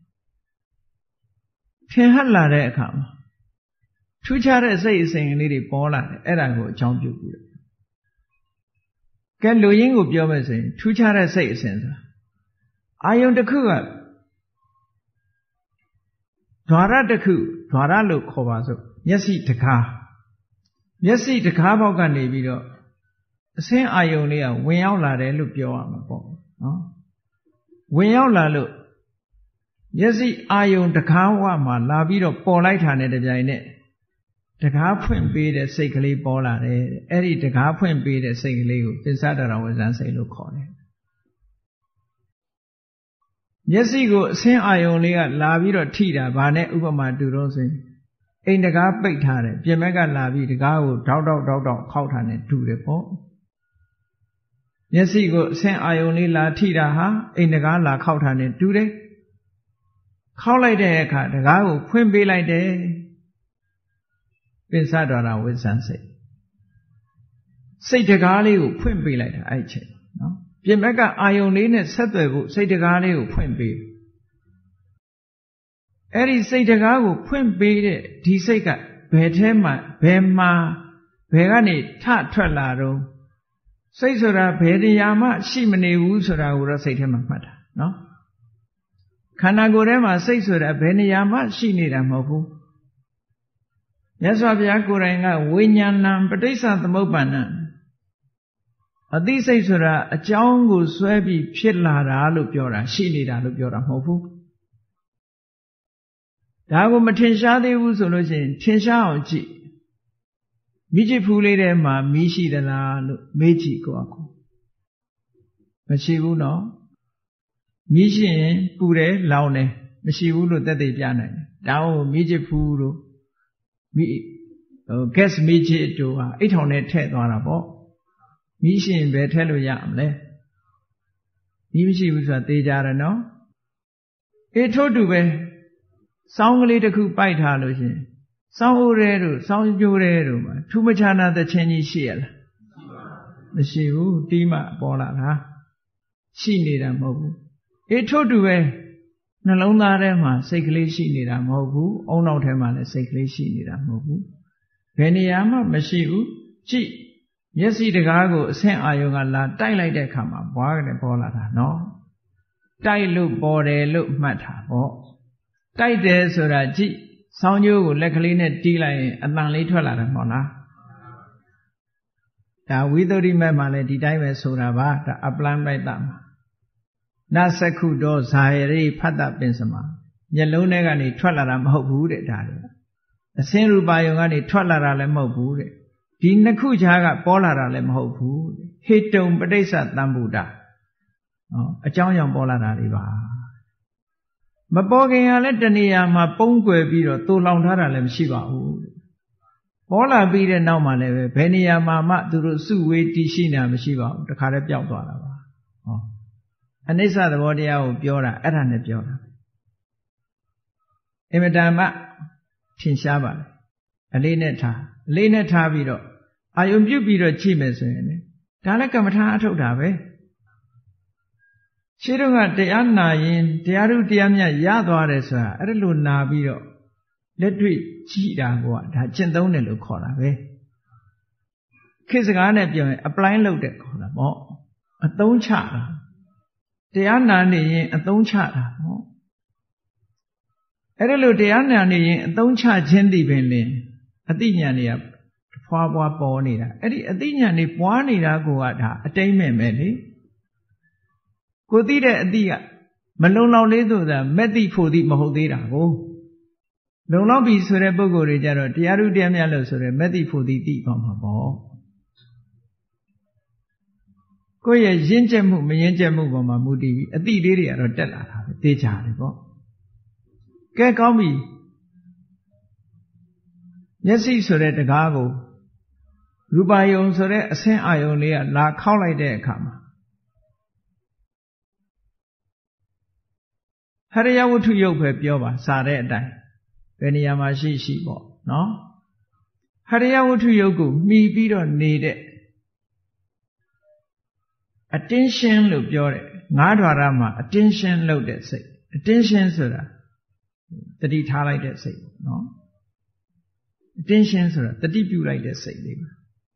ထင်ဟပ်လာတဲ့အခါမှာထူးခြားတဲ့စိတ်အစဉ်လေးတွေပေါ်လာတယ်အဲ့ဒါကိုအကြောင်းပြုပြီးတော့ကဲလူရင်းကိုပြောမယ်ဆိုရင်ထူးခြားတဲ့စိတ်အစဉ်ဆိုတာအာယုံတစ်ခုကဓာရတစ်ခုဓာရလို့ခေါ်ပါစို့မျက်စိတကားပေါက်ကနေပြီးတော့အစင်းအာယုံလေးကဝင်ရောက်လာတယ်လို့ပြောရမှာပေါ့နော်ဝင်ရောက်လာလို့မျက်စိအာယုံတကားဝမှာလာပြီးတော့ပေါ်လိုက်တာနဲ့တပြိုင်နက်တကားဖွင့်ပေးတဲ့စိတ်ကလေးပေါ်လာတယ်အဲ့ဒီတကားဖွင့်ပေးတဲ့စိတ်ကလေးကိုပိဿဒရဝဇ္ဇန်စိတ်လို့ခေါ်တယ်မျက်စိကိုအစင်းအာယုံလေးကလာပြီးတော့ထိတာဗာနဲ့ဥပမာတူတော့ဆိုရင်အိမ်တကားပိတ်ထားတယ်ပြင်ဘက်ကလာပြီးတကားကိုတောက်ခောက်ထားနေတူတယ်ပေါ့မျက်စိကိုအစင်းအာယုံလေးလာထိတာဟာအိမ်တကားလာခောက်ထားနေတူတယ်ခောက်လိုက်တဲ့အခါတကားကိုဖွင့်ပေးလိုက်တယ်ပိဿဒရဝဇ္ဇန်စိတ်တကားလေးကိုဖွင့်ပေးလိုက်တာအဲ့ချိန်နော်ပြင်ဘက်ကအာယုံလေးနဲ့ဆက်သွယ်ဖို့စိတ်တကားလေးကိုဖွင့်ပေးအဲ့ဒီစိတ်တကားကိုဖွင့်ပေးတဲ့ဒီစိတ်ကဘယ်ကနေထထွက်လာတော့စိတ်ဆိုတာဘယ်တရားမှရှိမနေဘူးဆိုတာကိုတော့စိတ်ထဲမှာမှတ်တာနော်ခန္ဓာကိုယ်ထဲမှာစိတ်ဆိုတာဘယ်နေရာမှရှိနေတာမဟုတ်ဘူးမြတ်စွာဘုရားကိုယ်တိုင်ကဝိညာဏံပဋိစ္စသမုပ္ပန္နအသိစိတ်ဆိုတာအကြောင်းကိုဆွဲပြီးဖြစ်လာတာလို့ပြောတာရှိနေတာလို့ပြောတာမဟုတ်ဘူးဒါကိုမထင်ရှားသေးဘူးဆိုလို့ရှိရင်ထင်ရှားအောင်ကြည့်မိจิตဖူးလေးထဲမှာမီးရှိသလားလို့မေးကြည့်ကိုယ့်အကိုမရှိဘူးနော်မီးရှိရင်ပူတယ်လောင်တယ်မရှိဘူးလို့သက်သေပြနိုင်တယ်ဒါကိုမိจิตဖူးလို့gas မီးจิตတို့ဟာအိတ်ထောင်နဲ့ထည့်သွားတာပေါ့မီးရှိရင်ဘယ်ထည့်လို့ရမလဲမီးမရှိဘူးဆိုတာသိကြတယ်နော်ထို့တူပဲစောင်းကလေးတစ်ခုပိုက်ထားလို့ရှင်စောင်းဦးရဲတို့စောင်းကျိုးရဲတို့မှာထူးမခြားနာသချင်းကြီးရှိရလားမရှိဘူးတီးမှပေါ်လာတာရှိနေတာမဟုတ်ဘူးထို့တူပဲနှလုံးသားထဲမှာစိတ်ကလေးရှိနေတာမဟုတ်ဘူးအုံနောက်ထဲမှာလည်းစိတ်ကလေးရှိနေတာမဟုတ်ဘူးဘယ်နေရာမှမရှိဘူးကြည့်မျက်စိတကားကိုအဆင့်အာယုံကလာတိုက်လိုက်တဲ့အခါမှာဘွားကလည်းပေါ်လာတာနော်တိုက်လို့ပေါ်တယ်လို့မှတ်တာပေါ့တိုက်တယ်ဆိုတာကြည့်ဆောင်းကျိုးကိုလက်ကလေးနဲ့တီးလိုက်ရင်အတန်လေးထွက်လာတယ်မဟုတ်လားဒါဝိသုဒ္ဓိမက်မှာလည်းဒီတိုင်းပဲဆိုတာပါဒါအပလန်ပိုက်တာမှာနသက္ခုတောဇာယရိဖတ်တပင်စမှာမျက်လုံးထဲကနေထွက်လာတာမဟုတ်ဘူးတဲ့ဒါလည်းအစင်းရူပါယုံကနေထွက်လာတာလည်းမဟုတ်ဘူးတဲ့ဒီနှစ်ခုခြားကပေါ်လာတာလည်းမဟုတ်ဘူးဟေတုံပဋိစ္စတံဗုဒ္ဓအကြောင်းကြောင့်ပေါ်လာတာတွေပါမပေါ်ခင်ကလည်းတဏှာမှာပုံကွယ်ပြီးတော့တူလောင်ထားတာလည်းမရှိပါဘူးပေါ်လာပြီးတဲ့နောက်မှာလည်းဘယ်နေရာမှာမှသူတို့စုဝေးတည်ရှိနေတာမရှိပါဘူးတခါတည်းပျောက်သွားတာပါအနိစ္စသဘောတရားကိုပြောတာအဲ့ဒါနဲ့ပြောတာအင်မတန်မှထင်ရှားပါလေအလေးနဲ့ထားပြီးတော့အာယုံပြုတ်ပြီးတော့ကြည့်မယ်ဆိုရင်လေဒါလည်းကမ္မထာအထုတ်တာပဲရှင်းတော့ကတရားနာရင်တရားဓုတရားမြတ်ရသွားတယ်ဆိုတာအဲ့လိုနာပြီးတော့လက်တွေ့ကြည့်တာကဒါကျင့်သုံးတယ်လို့ခေါ်တာပဲခေတ်စကားနဲ့ပြောရင် apply လုပ်တယ်ခေါ်တာပေါ့အသုံးချတာတရားနာနေရင်အသုံးချတာပေါ့အဲ့ဒါလို့တရားနာနေရင်အသုံးချခြင်းသည်ပင်လင်အသိဉာဏ်တွေကဖွာပေါ်နေတာအဲ့ဒီအသိဉာဏ်တွေပွားနေတာကဒါအတိမ့်မဲ့ပဲလေကိုသိတဲ့အသိကမလုံလောက်လေးဆိုတာမဲ့သိဖို့သိမဟုတ်သေးတာကိုလုံလောက်ပြီဆိုတဲ့ပုဂ္ဂိုလ်တွေကြတော့တရားဓုတရားမြတ်လို့ဆိုရဲမဲ့သိဖို့သိပါမှာပေါ့ကိုယ့်ရဲ့ရင့်ကျက်မှုမရင့်ကျက်မှုပေါ်မှာမူတည်ပြီးအသိလေးတွေကတော့တက်လာတာပဲသိကြတယ်ပေါ့ကဲကောင်းပြီမျက်စိဆိုတဲ့တကားကိုရူပါယုံဆိုတဲ့အဆင်းအာယုံလေးကလာခောက်လိုက်တဲ့အခါမှာဟရိယဝတ္ထုယုတ်ပဲပြောပါစာတဲ့အတိုင်းဘယ်နေရာမှာရှိပေါ့နော်ဟရိယဝတ္ထုယုတ်ကိုမှီပြီးတော့နေတဲ့ attention လို့ပြောတယ်ငါးဓာရမှာ attention လုပ်တဲ့စိတ် attention ဆိုတာတတိထားလိုက်တဲ့စိတ်ပေါ့နော် attention ဆိုတာတတိပြုလိုက်တဲ့စိတ်လေးပါ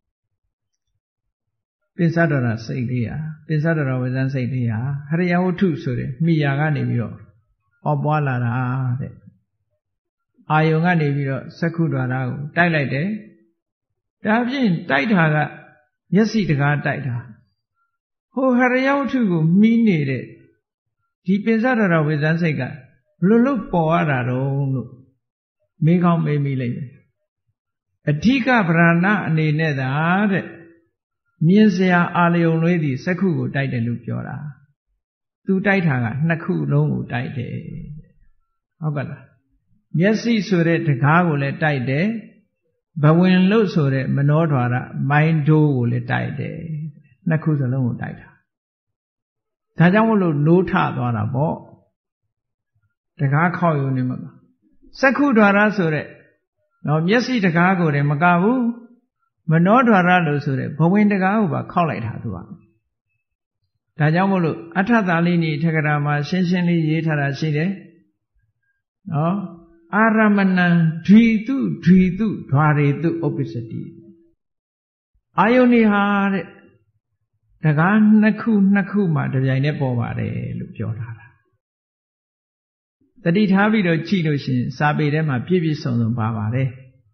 ပိဿဒရစိတ်လေးဟာပိဿဒရဝေဇန်စိတ်လေးဟာဟရိယဝတ္ထုဆိုတဲ့မိယာကနေပြီးတော့ဟောပွားလာတာတဲ့အာယုံကနေပြီးတော့စက္ခုဒွါရကိုတိုက်လိုက်တယ်ဒါဖြင့်တိုက်တာကမျက်စိတကားတိုက်တာဟိုဟရိယဝတ္ထုကိုမှီးနေတဲ့ဒီပိဿဒရဝေဇန်စိတ်ကဘလို့လို့ပေါ်ရတာတော့လို့မေးကောင်းမေးမိလိုက်တယ်အဓိကဗရဏအနေနဲ့သာတဲ့မြင်စရာအာလယုံလေးဒီစက္ခုကိုတိုက်တယ်လို့ပြောတာသူတိုက်တာကနှစ်ခုလုံးကိုတိုက်တယ်ဟုတ်ကဲ့လားမျက်စိဆိုတဲ့တကားကိုလည်းတိုက်တယ်ဘဝင်လို့ဆိုတဲ့မနောဓာရမိုင်းဒိုးကိုလည်းတိုက်တယ်နှစ်ခုစလုံးကိုတိုက်တာဒါကြောင့်မလို့နိုးထသွားတာပေါ့တကားခောက်ယူနေမှာစက္ခုဓာရဆိုတဲ့နော်မျက်စိတကားကိုလည်းမကဘူးမနောဓာရလို့ဆိုတဲ့ဘဝင်တကားကိုပါခောက်လိုက်တာသူကဒါကြောင့်မို့လို့အထသာလိနိထကရာမှာရှင်းရှင်းလေးရေးထားတာရှိတယ်နော်အာရမဏံဓိတုဓိတုဓာရေတုဥပ္ပစ္စတိအာယုန်ဒီဟာတဲ့တကားနှစ်ခုမှတပြိုင်တည်းပေါ်ပါတယ်လို့ပြောထားတာတတိထားပြီးတော့ကြည့်လို့ရှိရင်စာပေထဲမှာပြည့်ပြည့်စုံစုံပါပါတယ်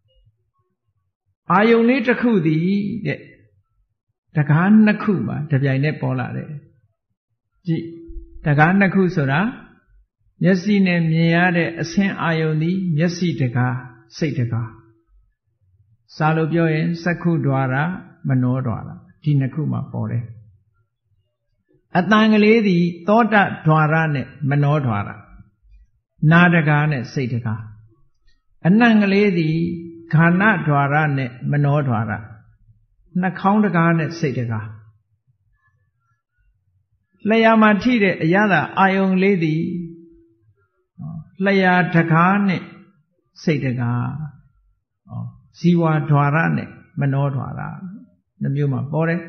အာယုန်လေးတစ်ခုတည်းတဲ့တကားနှစ်ခုမှတပြိုင်တည်းပေါ်လာတယ်ကြည့်တကားနှစ်ခုဆိုတာမျက်စိနဲ့မြင်ရတဲ့အဆင်းအာယုန်သည်မျက်စိတကားစိတ်တကားစာလို့ပြောရင်စက္ခုဓာရမနောဓာရဒီနှစ်ခုမှပေါ်တယ်အတန်ကလေးသည်သောတဓာရနဲ့မနောဓာရနာတကားနဲ့စိတ်တကားအနံ့ကလေးသည်ခန္ဓာဓာရနဲ့မနောဓာရနှာခေါင်းတကားနဲ့စိတ်တကားလျှာမှာထိတဲ့အရသာအာယုံလေးသည် laya takane Saitaka Siwa Dwarane Mano Dwara Namuma Bore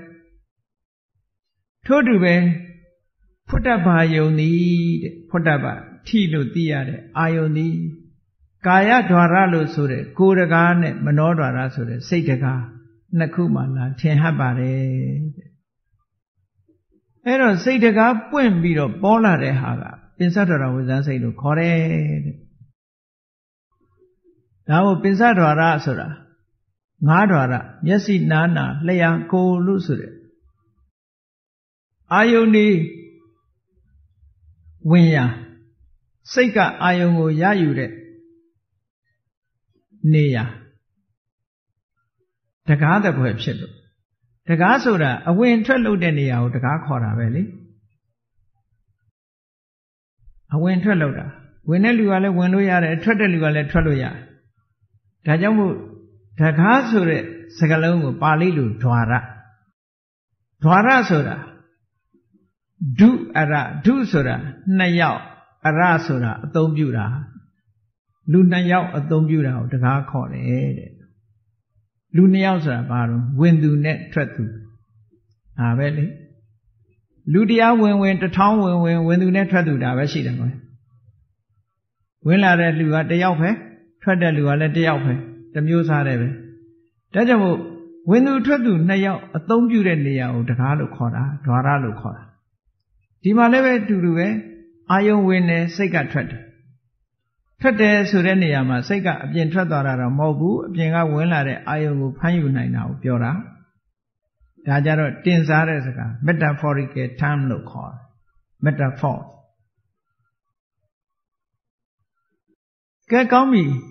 Todube Putaba Yoni Putaba Tilo Diade Ayoni Kaya Dwaralo Sure Kuragane Mano Dwara Sure Saitaka Nakumana Tenhabare Ero Saitaka Puembiro Bola de Haga Pinsadora was answered to Kore. Now Pinsadora Sura Nadara, Yesi Nana, Leia Ko Lusure Ayoni Winya Seika Ayongo Yayure Nia Tagada Puepshet Tagasura, a wind trelodenia out the Gakora Valley. A winter loader. When you are when we are a treadle Traluya. Tajamu Takasure Sagalongo Palilu Tuara. Tuara Sura. Do Ara, Do Sura, Nayao, Arasura, a Tombura. Lunayao, a Tombura, the Gakore. Luniausa Barum, Windu net tretu. Ah, really? Ludia when the town when you never do that, I see them. When I read you at the Yaupe, try to do at the Yaupe, the muse are ever. Tajamo, when you try to Nayao, a tomb you in the Yao, the Kalu Kora, Dwaralu Kora. Timaleve to do a Ayon win a Sega tread. Tread Sureniama, Sega, Bien Tradara, Mobu, Bien when I Ayon Payuna now, Piora. Dajaro Tinsaresaka, metaphorical term lo call. Metaphor. Kakomi.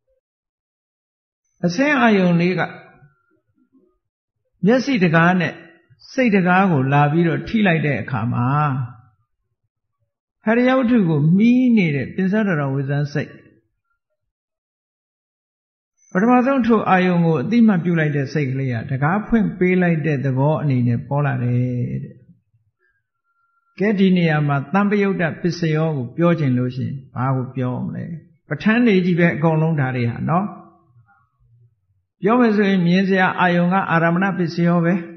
A say Ayon Liga. Yesi the garnet, say the gargo, Laviro, tea like that, Kama. Hurry out to go, me needed, Pinsara was unsay. But I don't to Ayongo, they might be like the Saglia, the Garpin pay like that the war in a polar red. Getinia Matambioda Piseo, Bjorgin Lucian, I would Biomle. But 10 days back go long Daria, no? Biomes means Ayonga Aramana Piseove.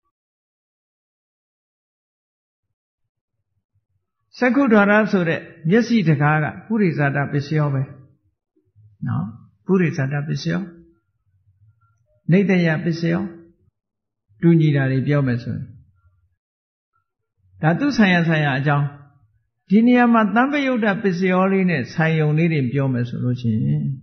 Sakudara so that, Yesi the Gaga, Purizada Piseove. No? Purisada Piseo Nadaya Piseo Dunida Biomeson Datu Saya John Dinia Matamba Yoda Piseolin Sayon in Biomeson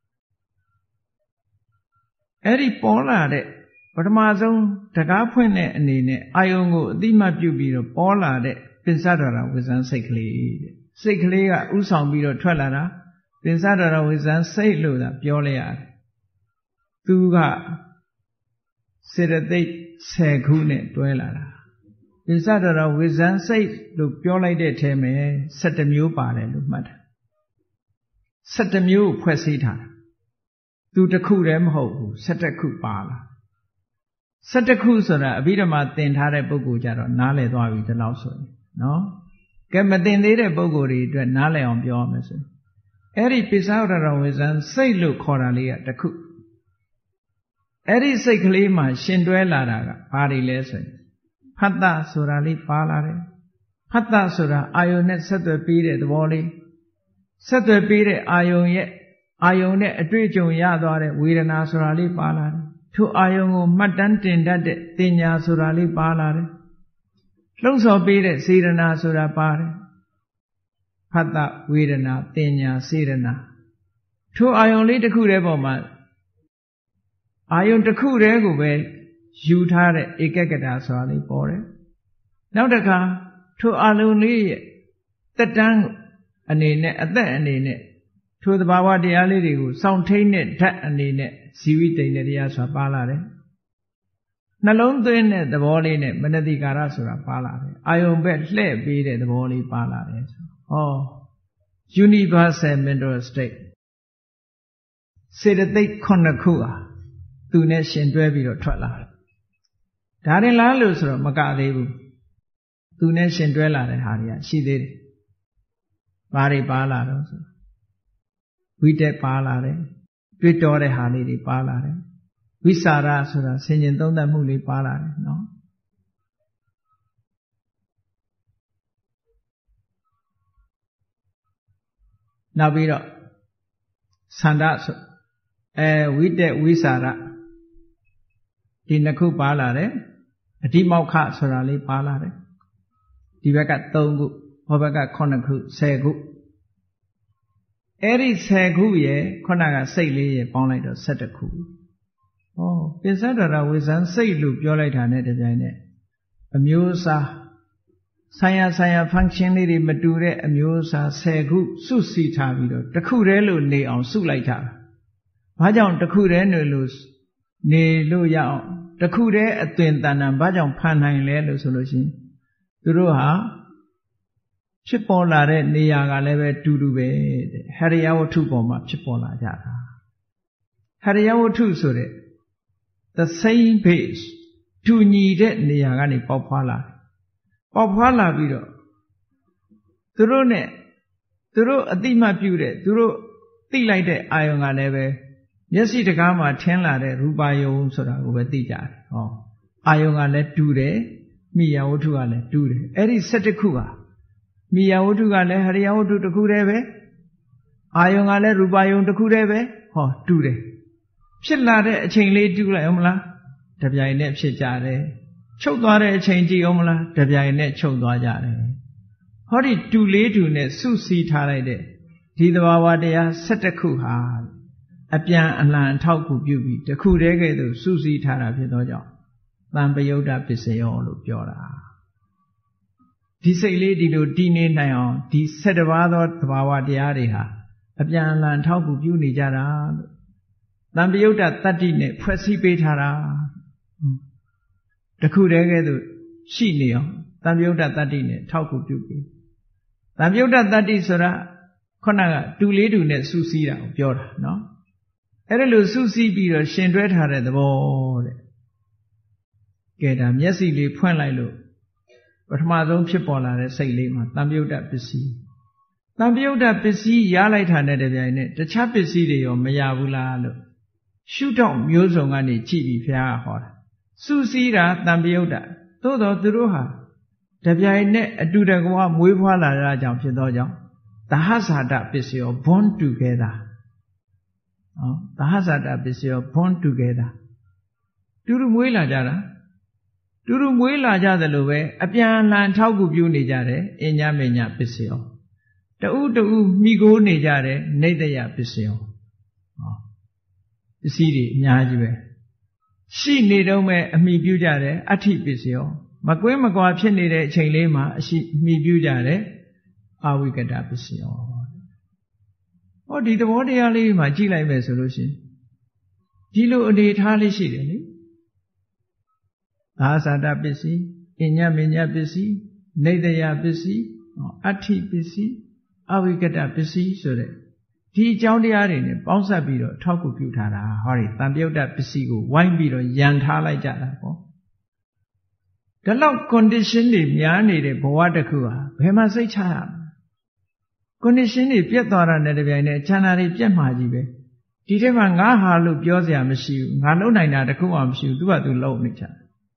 Eri Pola de Patamazon Tagapune and in Ayongo Dima Bubiro Pola de Pinsadara was unsickly Sickly Usam Biro Tralara Pinsadara was unsay Luda, Piolia. Tuga said that they say Kune Dwellara. Pinsadara was unsay to Piola de Teme, set a new bar and look matter. Set a new Quesita. To the Kurem ho, set a coup bala. Set a Kusara, a bit of my thin had a Bogujaro, Nale Dwavi the Lawson. No? Get my thin later Bogori to a Nale on Biomeson. Eri Pisara was an say look corally at the cook. Eri say Kalima, Shinduela, party lesson. Pata Surali Palare. Pata Sura, Ionet set the period volley. Set the period Ionet a drejon yadore, Wirana Surali Palare. To Iongo Matantin that Tinya Surali Palare. Lungs of period, Sirana Sura Pare. Pata Virana, Tenya, Sirana. To Ion later could ever man. Ion the cool ego way, you tare Ekagata Sali Pore. Now the car, to Aluni, the dang, and in it, at that and in it. To the Bawa de Alidu, sound tainted, tat and in it, Sivita in the Yasa Palare. Nalon in it, the volley in it, Menadi Garasura Palare. Ion bet slave beat it, the volley Palare. Oh, universal mental state. Say that they Konakua, two nation Dwebio Trala. Darin Lalus or Magadebu, two nation Dwella and Haria, she did. Bari Bala also. ဝိတက်ပါလာတယ်တွေ့တော်တဲ့ဟာလေးတွေပါလာတယ်ဝိสารဆိုတာဆင်ခြင်သုံးသပ်မှုလေးပါလာတယ်နော်နောက်ပြီးတော့သန္တာဆိုဝိတက်ဝိสารဒီနှစ်ခုပါလာတယ်အဓိမောက္ခဆိုတာလေးပါလာတယ်ဒီဘက်က3ခုဟောဘက်က9ခု10ခုအဲ့ဒီ10ခုရဲ့ခုနကစိတ်လေးရဲ့ပေါင်းလိုက်တော့17ခုဟောပိဿဒရဝိဇံစိတ်လို့ပြောလိုက်တာနဲ့တပြိုင်နက်အမျိုးအစားဆိုင်ရာ function လေးတွေမတူတဲ့အမျိုးအစား10ခုစုစည်းထားပြီးတော့တစ်ခုတည်းလို့နေအောင်စုလိုက်တာဘာကြောင့်တစ်ခုတည်းနေလို့ရအောင်တစ်ခုတည်းအသွင်တန်တန်ဘာကြောင့်ဖန်နိုင်လဲလို့ဆိုလို့ရှိရင်သူတို့ဟာဖြစ်ပေါ်လာတဲ့နေရာကလည်းပဲတူတူပဲတဲ့ဟရိယဝတ္ထုပေါ်မှာဖြစ်ပေါ်လာကြတာဟရိယဝတ္ထုဆိုတဲ့ the same base တူညီတဲ့နေရာကနေပေါက်ဖွာလာပြီးတော့သူတို့အတိမတ်ပြုတဲ့သူတို့သိလိုက်တဲ့အာယုံကလည်းပဲမျက်စိတကားမှာထင်းလာတဲ့ရူပါယုံဆိုတာကိုပဲသိကြတယ်ဟောအာယုံကလည်းတူတယ်မိယာဝတ္ထုကလည်းတူတယ်အဲ့ဒီ17ခုဟာမိယာဝတ္ထုကလည်းဟရိယဝတ္ထုတစ်ခုတည်းပဲအာယုံကလည်းရူပါယုံတစ်ခုတည်းပဲဟောတူတယ်ဖြစ်လာတဲ့အချိန်လေးတူလိုက်အောင်မလားတပြိုင်နက်ဖြစ်ကြတယ်ချုပ်သွားတဲ့အချိန်ကြည့်အောင်မလားတပြိုင်နက်ချုပ်သွားကြတယ်ဟောဒီတူလေးတူနဲ့စုစည်းထားလိုက်တဲ့ဒီသဘာဝတရား17ခုဟာအပြန်အလှန်အထောက်အကူပြုပြီးတစ်ခုတည်းကဲ့သို့စုစည်းထားတာဖြစ်သောကြောင့်သံပယုတ်တပစ္စယောလို့ပြောတာဒီစိတ်လေးဒီလိုတည်နေနိုင်အောင်ဒီ7ပါးသောသဘာဝတရားတွေဟာအပြန်အလှန်ထောက်ကူပြုနေကြတာလို့သံပယုတ်တတတ္တိနဲ့ဖွဲ့စည်းပေးထားတာတခုတည်းကဲ့သို့ရှိနေအောင်သံပယုတ်တတတ္တိနဲ့ထောက်ကူပြုပြီးသံပယုတ်တတတ္တိဆိုတာခုနကတူလေးတူနဲ့စုစည်းတာကိုပြောတာနော်အဲ့ဒါလို့စုစည်းပြီးတော့ရှင်တွဲထားတဲ့သဘောတဲ့ကဲဒါမျက်စိလေးဖွင့်လိုက်လို့ပထမဆုံးဖြစ်ပေါ်လာတဲ့စိတ်လေးမှာသံပယုတ်တပစ္စည်းရလိုက်တာနဲ့တပြိုင်နက်တခြားပစ္စည်းတွေရောမရဘူးလားလို့ရှုထောင့်မျိုးစုံကနေကြည့်ပြီးဘုရားကဟောတာစုစည်းတာသံပယုတ်တသို့တော်သူတို့ဟာတပြိုင်နက်အတူတကွာမွေးဖွားလာတာကြောင့်ဖြစ်သောကြောင့်သဟဇာတပစ္စယော born together သဟဇာတပစ္စယော born together တူတူမွေးလာကြတာတူတူမွေးလာကြသလိုပဲအပြန်အလှန်ထောက်ကူပြုနေကြတယ်အညမေညပစ္စယောတူမိကိုနေကြတယ်နေတယပစ္စယောပစ္စည်းတွေအများကြီးပဲရှိနေတော့မဲ့အမိပြုကြတယ်အဋ္ဌိပစ္စယောမကွင်းမကွာဖြစ်နေတဲ့အချိန်လေးမှာအမိပြုကြတယ်အဝိကတပစ္စယောဟောဒီသဘောတရားလေးမှာကြည့်လိုက်မယ်ဆိုလို့ရှိရင်ဒီလိုအနေထားလေးရှိတယ်လေသာသတပစ္စည်းအညမေညပစ္စည်းနေတယပစ္စည်းအဋ္ဌိပစ္စည်းအဝိကတပစ္စည်းဆိုတဲ့ဒီအကြောင်းတရားတွေနဲ့ပေါင်းစပ်ပြီးတော့ထောက်ကူပြုထားတာဟောဒီသံပယုတ်တပစ္စည်းကိုဝိုင်းပြီးတော့ယန်ထားလိုက်ကြတာပေါ့ဒါလောက် condition တွေများနေတဲ့ဘဝတစ်ခုဟာဘယ်မှာစိတ်ချရမလဲ condition တွေပြတ်သွားတာနဲ့တပြိုင်နက်ချမ်းသာတွေပြတ်မှာကြီးပဲဒီထဲမှာငါဟာလို့ပြောစရာမရှိဘူးငါလုံနိုင်တာတခုမှမရှိဘူးသူကသူလုံနေချာ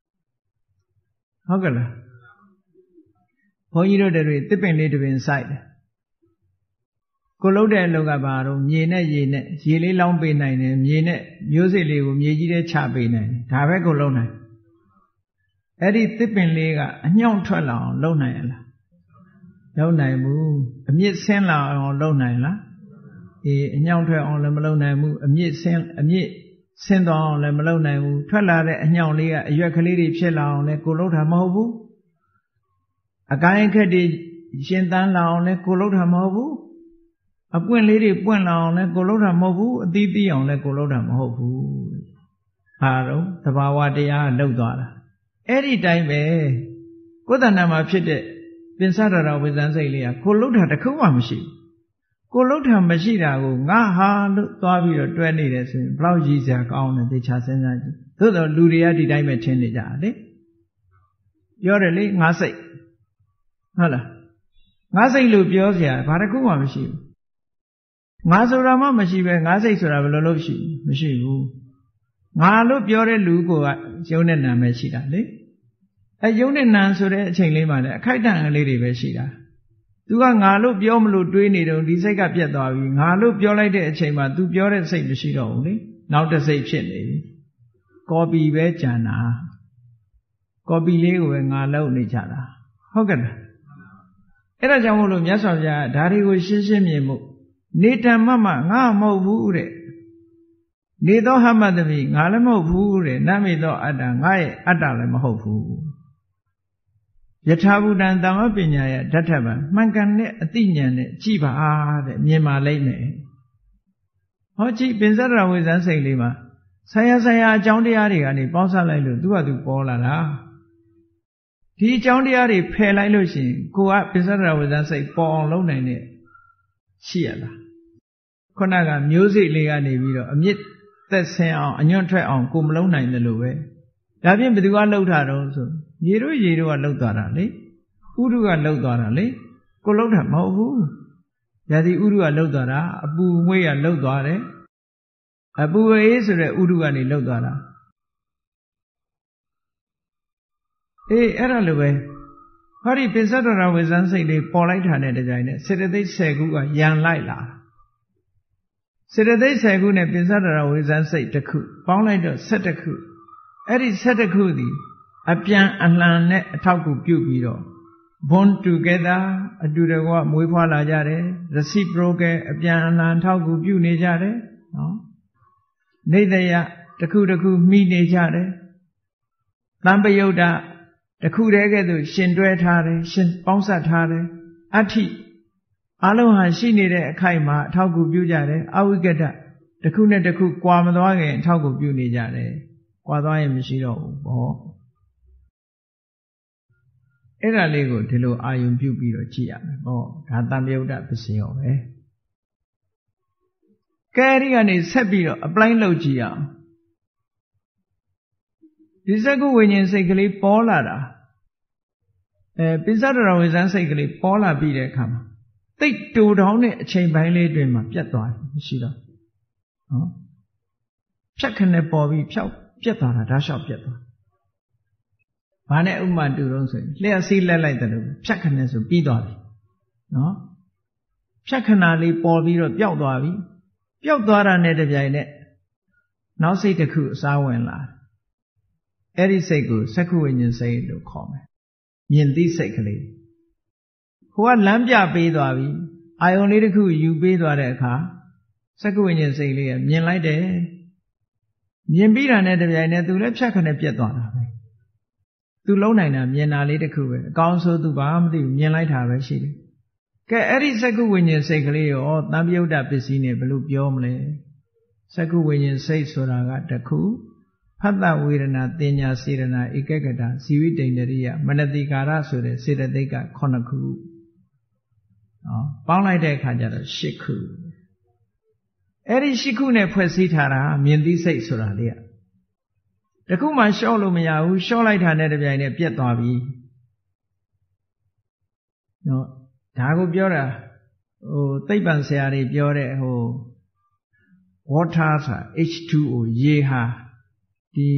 ဟုတ်ကဲ့လားဘုန်းကြီးတို့တွေတစ်ပင်လေးတစ်ပင်စိုက်တယ်ကိုလှုပ်တဲ့အလုပ်ကဘာတော့မြေနဲ့ရေလေးလောင်းပေးနိုင်တယ်မြေနဲ့မျိုးစိလေးကိုမြေကြီးထဲချပေးနိုင်တယ်ဒါပဲကိုလှုပ်နိုင်အဲ့ဒီတစ်ပင်လေးကအညှောင့်ထွက်လာအောင်လှုပ်နိုင်ရလားလှုပ်နိုင်ဘူးအမြင့်ဆင်းလာအောင်လှုပ်နိုင်လားအညှောင့်ထွက်အောင်လည်းမလှုပ်နိုင်ဘူးအမြင့်ဆင်းသွားအောင်လည်းမလှုပ်နိုင်ဘူးထွက်လာတဲ့အညှောင့်လေးကအရွက်ကလေးတွေဖြစ်လာအောင်လည်းကိုလှုပ်တာမဟုတ်ဘူးအကိုင်းအခက်တွေရှင်သန်လာအောင်လည်းကိုလှုပ်တာမဟုတ်ဘူးအပွင့်လေးတွေပွင့်လာအောင်လည်းကိုလှုပ်တာမဟုတ်ဘူးအသီးသီးအောင်လည်းကိုလှုပ်တာမဟုတ်ဘူးဟာတော့သဘာဝတရားလှုပ်သွားတာအဲ့ဒီတိုင်းပဲကိုယ်တဏ္ဍာမှာဖြစ်တဲ့ပင်စရတော်ဝိဇ္ဇန်စိတ်လေးကကိုလှုပ်တာတစ်ခုမှမရှိဘူးကိုလှုပ်တာမရှိတာကိုငါဟာလို့သွားပြီးတော့တွဲနေတယ်ဆိုရင်ဘလောက်ရည်စရာကောင်းတယ်သေချာစဉ်းစားကြည့်သို့တော့လူတွေကဒီတိုင်းပဲထင်နေကြတယ်လေပြောတယ်လေငါစိတ်ဟုတ်လားငါစိတ်လို့ပြောစရာဘာတစ်ခုမှမရှိဘူးငါဆိုတာမှမရှိပဲငါစိတ်ဆိုတာဘယ်လိုလုပ်မရှိဘူးငါလို့ပြောတဲ့လူကယုံနဲ့နာပဲရှိတာလေယုံနဲ့နာဆိုတဲ့အချိန်လေးမှာလည်းအခိုက်အတန့်ကလေးတွေပဲရှိတာသူကငါလို့ပြောမလို့တွေးနေတော့ဒီစိတ်ကပြတ်သွားပြီငါလို့ပြောလိုက်တဲ့အချိန်မှာ तू ပြောတဲ့စိတ်မရှိတော့ဘူးလေနောက်တစ်စိတ်ဖြစ်နေပြီကော်ပီပဲကြံတာကော်ပီလေးကိုပဲငါလုပ်နေကြတာဟုတ်ကဲ့လားအဲ့ဒါကြောင့်မို့လို့မြတ်စွာဘုရားဒါတွေကိုရှင်းရှင်းမြင်မှုနေတံမမငါမဟုတ်ဘူးတဲ့နေသောဟမတမိငါလည်းမဟုတ်ဘူးတဲ့နမေသောအတ္တငါရဲ့အတ္တလည်းမဟုတ်ဘူးယထာဘူတံသမ္မပညာယဓာတ်ထဗံမှန်ကန်တဲ့အသိဉာဏ်နဲ့ကြည်ပါတဲ့မြင်ပါလိမ့်မယ်ဟောကြည့်ပင်စရဝိဇ္ဇံစိတ်လေးမှာဆရာအကြောင်းတရားတွေကနေပေါင်းစပ်လိုက်လို့သူကသူပေါ်လာတာဒီအကြောင်းတရားတွေဖယ်လိုက်လို့ရှိရင်ကိုကပင်စရဝိဇ္ဇံစိတ်ပေါ်အောင်လုပ်နိုင်တဲ့ရှိရလားခုနကမျိုးစိတ်လေးကနေပြီးတော့အမြင့်သက်ဆင်းအောင်အညွန့်ထွက်အောင်ကိုမလုံးနိုင်တယ်လို့ပဲဒါဖြင့်ဘယ်သူကလှုပ်တာတော့ဆိုရေတို့ကလှုပ်သွားတာလေဥရုကလှုပ်သွားတာလေကိုလှုပ်တာမဟုတ်ဘူးရာသီဥရုကလှုပ်သွားတာအပူငွေ့ကလှုပ်သွားတယ်အပူအေးဆိုတဲ့ဥရုကနေလှုပ်သွားတာအဲ့ဒါလိုပဲဟောဒီပိစ္ဆဒရဝိဇ္ဇံစိတ်လေးပေါ်လိုက်တာနဲ့တကြိုင်နဲ့စေတသိက်10ခုကယံလိုက်လာစေတသိက်10ခုနဲ့ပိစ္ဆဒရဝိဇ္ဇံစိတ်တစ်ခုပေါင်းလိုက်တော့17ခုအဲ့ဒီ17ခုသည်အပြန်အလှန်နဲ့အထောက်အကူပြုပြီးတော့ born together အတူတကွမွေးဖွားလာကြတယ် reciprocal အပြန်အလှန်ထောက်အကူပြုနေကြတယ်နော်နေတယတစ်ခုတစ်ခုမိနေကြတယ်သံပယုတ်တတစ်ခုတည်းကဲ့သို့ရှင်တွဲထားတယ်ရှင်ပေါင်းစပ်ထားတယ်အဋ္ဌိအလုံးဟာရှိနေတဲ့အခိုက်မှာအထောက်အကူပြုကြတယ်အဝိကတတစ်ခုနဲ့တစ်ခုကွာမသွားခင်အထောက်အကူပြုနေကြတယ်ကွာသွားရင်မရှိတော့ဘူးပေါ့အဲ့ဒါလေးကိုဒီလိုအာယုံပြုပြီးတော့ကြည့်ရမယ်ပေါ့ဒါသံယုတ်တပစ္စယောပဲကဲဒီကနေဆက်ပြီးတော့ apply လုပ်ကြည့်အောင်ဒီစကုဝိညာဉ်စိတ်ကလေးပေါ်လာတာပိစ္ဆဒရဝိဇ္ဇံစိတ်ကလေးပေါ်လာပြီးတဲ့အခါမှာတိတ်တူတောင်းတဲ့အချိန်ပိုင်းလေးတွင်မှာပြတ်သွားတယ်မရှိတော့နော်ဖြတ်ခနဲ့ပေါ်ပြီးဖြောက်ပြတ်သွားတာဒါလျှောက်ပြတ်သွားဘာနဲ့ဥပမာတူတော့ဆိုရင်လျှက်စီးလက်လိုက်တယ်လို့ဖြတ်ခနဲ့ဆိုပြီးသွားပြီနော်ဖြတ်ခဏလေးပေါ်ပြီးတော့ပျောက်သွားပြီပျောက်သွားတာနဲ့တပြိုင်နက်နောက်စိတ်တစ်ခုအစားဝင်လာအဲ့ဒီစိတ်ကိုစက္ခုဝိညာဉ်စိတ်လို့ခေါ်မယ်မြင်သိစိတ်ကလေးဟိုကလမ်းပြပေးသွားပြီအာယုံလေးတစ်ခုယူပေးသွားတဲ့အခါစက္ခုဝိညာဉ်စိတ်လေးကမြင်လိုက်တယ်မြင်ပြီးတာနဲ့တပြိုင်နက်သူလည်းဖြတ်ခနဲ့ပြတ်သွားတာပဲသူလုံးနိုင်တာမြင်တာလေးတစ်ခုပဲအကောင်းဆုံးသူဘာမှမသိဘူးမြင်လိုက်တာပဲရှိတယ်ကဲအဲ့ဒီစက္ခုဝိညာဉ်စိတ်ကလေးရောသံယုတ်တပစ္စည်းနဲ့ဘယ်လိုပြောမလဲစက္ခုဝိညာဉ်စိတ်ဆိုတာကတစ်ခုဖတ်တဝေဒနာတင်ညာစေရနာဧကဂတဇီဝိတ္တရိယမနတိကာရဆိုတဲ့စေတသိက်က9ခုပေါင်းလိုက်တဲ့အခါကျတော့10ခုအဲ့ဒီ10ခုနဲ့ဖွဲ့စည်းထားတာမြင်သိစိတ်ဆိုတာလေးကတခုမှရှော့လို့မရဘူးရှော့လိုက်တာနဲ့တပြိုင်နက်ပြတ်သွားပြီနော်ဒါကိုပြောတာသိပ္ပံဆရာတွေပြောတဲ့water ဆိုတာ H2O ရေဟာဒီ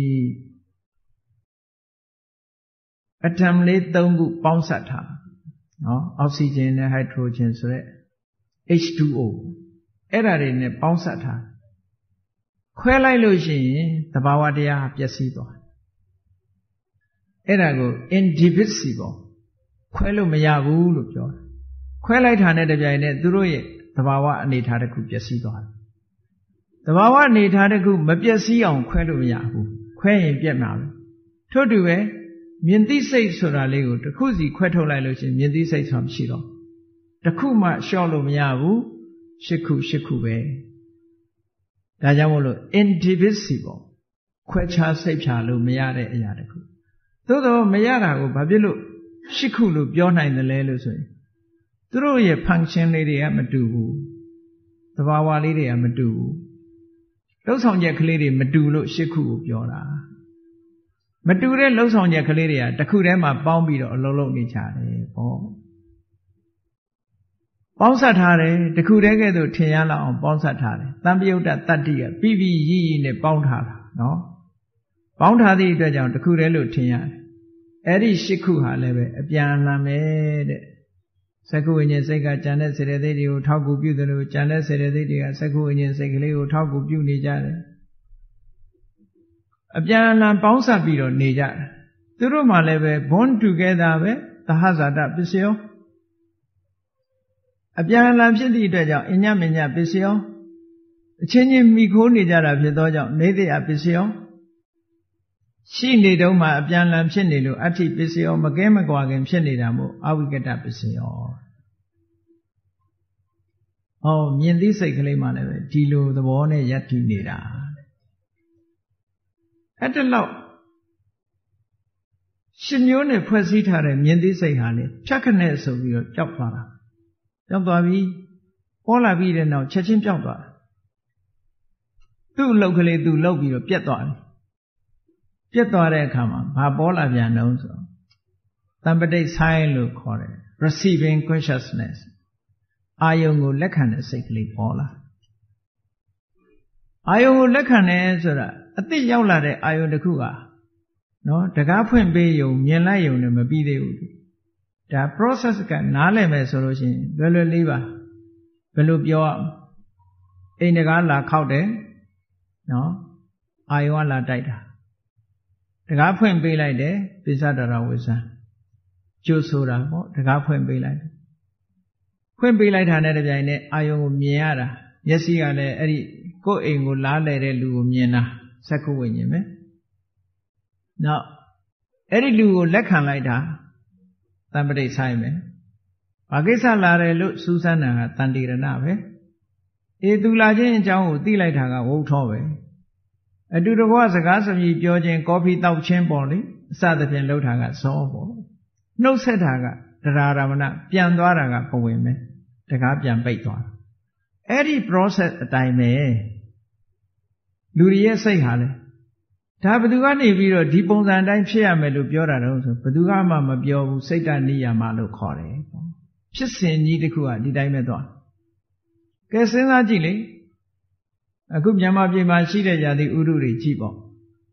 အတမ်လေး3ခုပေါင်းစပ်ထားနော်အောက်ဆီဂျင်နဲ့ဟိုက်ဒရိုဂျင်ဆိုတဲ့ H2O အဲ့ဒါတွေနဲ့ပေါင်းစပ်ထားခွဲလိုက်လို့ရှိရင်သဘာဝတရားပျက်စီးသွားအဲ့ဒါကို indivisible ခွဲလို့မရဘူးလို့ပြောတယ်ခွဲလိုက်တာနဲ့တပြိုင်နက်သူတို့ရဲ့သဘာဝအနေထားတစ်ခုပျက်စီးသွားတယ်သဘာဝအနေထားတစ်ခုမပျက်စီးအောင်ခွဲလို့မရဘူးခွဲရင်ပြက်မှာပဲထို့တူပဲမြင်သိစိတ်ဆိုတာလေးကိုတစ်ခုစီခွဲထုတ်လိုက်လို့ရှိရင်မြင်သိစိတ်ဆိုတာမရှိတော့တစ်ခုမှလျှော့လို့မရဘူး10ခုပဲဒါကြောင့်မို့လို့ indivisible ခွဲခြားစိတ်ဖြာလို့မရတဲ့အရာတစ်ခုသို့တော့မရတာကိုဘာဖြစ်လို့10ခုလို့ပြောနိုင်တယ်လဲလို့ဆိုရင်သူတို့ရဲ့ function လေးတွေကမတူဘူးသဘာဝလေးတွေကမတူဘူးလှုပ်ဆောင်ချက်ကလေးတွေမတူလို့10ခုကိုပြောတာမတူတဲ့လှုပ်ဆောင်ချက်ကလေးတွေကတစ်ခုတည်းမှာပေါင်းပြီးတော့အလုံးလုံးနေကြတယ်ပေါ့ပေါင်းစပ်ထားတယ်တခုတည်းကဲ့သို့ထင်ရလောက်အောင်ပေါင်းစပ်ထားတယ်တံပယုတ်တတတ္တိကပြပြရည်ရည်နဲ့ပေါင်းထားတာနော်ပေါင်းထားသည့်အတွက်ကြောင့်တခုတည်းလို့ထင်ရတယ်အဲ့ဒီရှစ်ခုဟာလည်းပဲအပြန်အလှန်ပဲတဲ့စက္ခုဝိညာဉ်စိတ်ကကြံတဲ့စေတသိက်တွေကိုထောက်ကူပြုတယ်လို့ကြံတဲ့စေတသိက်တွေကစက္ခုဝိညာဉ်စိတ်ကလေးကိုထောက်ကူပြုနေကြတယ်အပြန်အလှန်ပေါင်းစပ်ပြီးတော့နေကြတယ်သူတို့မှလည်းပဲ bond together ပဲသဟဇာတပစ္စယောအပြန်အလှန်ဖြစ်သည့်အတွက်ကြောင့်အညမညပစ္စယောအချင်းချင်းမိခိုးနေကြတာဖြစ်သောကြောင့်နေတ္တယပစ္စယောရှိနေတုန်းမှာအပြန်အလှန်ဖြစ်နေလို့အဋ္ဌိပစ္စယောမကဲမကွာခင်ဖြစ်နေတာမို့အဝိကတပစ္စယောဟောမြင်သိစိတ်ကလေးမှလည်းပဲဒီလိုသဘောနဲ့ယက်တည်နေတာအဲ့ဒါလောက်ရှင်မျိုးနဲ့ဖွဲ့စည်းထားတဲ့မြင်သိစိတ်ဟာလေဖြတ်ခနဲ့ဆိုပြီးတော့ကြောက်သွားတာကြောက်သွားပြီပေါ်လာပြီးတဲ့နောက်ချက်ချင်းကြောက်သွားတယ်သူ့အလုပ်ကလေးသူ့လုပ်ပြီးတော့ပြတ်သွားတယ်ပြတ်သွားတဲ့အခါမှာဘာပေါ်လာပြန်တော့ဆိုတမ္ပတိဆိုင်လို့ခေါ်တယ် receiving consciousness အာယုံကိုလက်ခံတဲ့စိတ်ကလေးပေါ်လာအာယုံကိုလက်ခံတယ်ဆိုတာအသိရောက်လာတဲ့အာယုံတစ်ခုဟာနော်တကားဖွင့်ပေးယုံမြင်လိုက်ယုံနဲ့မပြီးသေးဘူးဒါ process ကနားလည်မယ်ဆိုလို့ရှိရင်လွယ်လွယ်လေးပါဘယ်လိုပြောအိမ်တကားလာခောက်တယ်နော်အာယုံကလာတိုက်တာတကားဖွင့်ပေးလိုက်တယ်ပိဿဒရဝိဇ္ဇံကျိုးဆိုတာပေါ့တကားဖွင့်ပေးလိုက်ဖွင့်ပေးလိုက်တာနဲ့တပြိုင်နက်အာယုံကိုမြင်ရတာမျက်စိကလည်းအဲ့ဒီကိုယ်အိမ်ကိုလားလဲတဲ့လူကိုမြင်တာစက္ခုဝိညာဉ်ပဲနောက်အဲ့ဒီလူကိုလက်ခံလိုက်တာတမ္ပတိဆိုင်ပဲဘာကိစ္စလာတယ်လို့စူးစမ်းတာကတန်တိရဏပဲအေးသူလာခြင်းအကြောင်းကိုသိလိုက်တာကဝုထောပဲအတူတကွစကားစမြည်ပြောခြင်းကော်ဖီတောက်ခြင်းပေါ့လေအစသဖြင့်လှုပ်တာကဇောပေါ့နှုတ်ဆက်တာကတရားရမဏပြန်သွားတာကဘဝင်ပဲတကားပြန်ပိတ်သွားအဲ့ဒီ process အတိုင်းပဲလူတွေရဲ့စိတ်ဟာလေဒါဘယ်သူကနေပြီးတော့ဒီပုံစံအတိုင်းဖြစ်ရမယ်လို့ပြောတာတော့ဆိုဘယ်သူမှမပြောဘူးစိတ်ကနိယာမလို့ခေါ်တယ်ဖြစ်စဉ်ကြီးတစ်ခုကဒီတိုင်းပဲသွားကဲစဉ်းစားကြည့်လေအခုမြန်မာပြည်မှာရှိတဲ့ຢာတိဥရုတွေကြည့်ပေါ့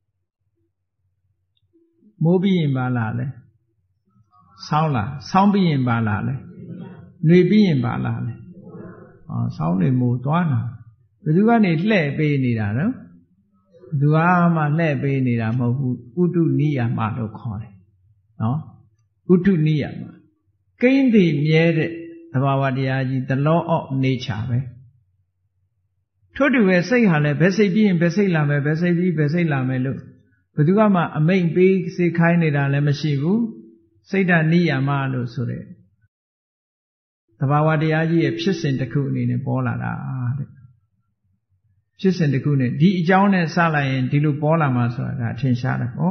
မိုးပြီးရင်ပါလာလဲဆောင်းလာဆောင်းပြီးရင်ပါလာလဲနှွေပြီးရင်ပါလာလဲဆောင်းနေမိုးသွားတာဘယ်သူကနေလှဲ့ပေးနေတာနော်သူကမှလှဲ့ပေးနေတာမဟုတ်ဘူးဥတုနိယမလို့ခေါ်တယ်နော်ဥတုနိယမကိန်းတည်မြဲတဲ့သဘာဝတရားကြီး the law of nature ပဲထို့တူပဲစိတ်ဟာလည်းဘယ်စိတ်ပြီးရင်ဘယ်စိတ်လာမယ်ဘယ်စိတ်ပြီးဘယ်စိတ်လာမယ်လို့ဘယ်သူမှအမိန့်ပေးစေခိုင်းနေတာလည်းမရှိဘူးစိတ်ဓာနိယမလို့ဆိုတဲ့သဘာဝတရားကြီးရဲ့ဖြစ်စဉ်တစ်ခုအနေနဲ့ပေါ်လာတာတဲ့ဖြစ်စဉ်တစ်ခုနဲ့ဒီအကြောင်းနဲ့စလိုက်ရင်ဒီလိုပေါ်လာမှာဆိုတာဒါထင်ရှားတယ်ပေါ့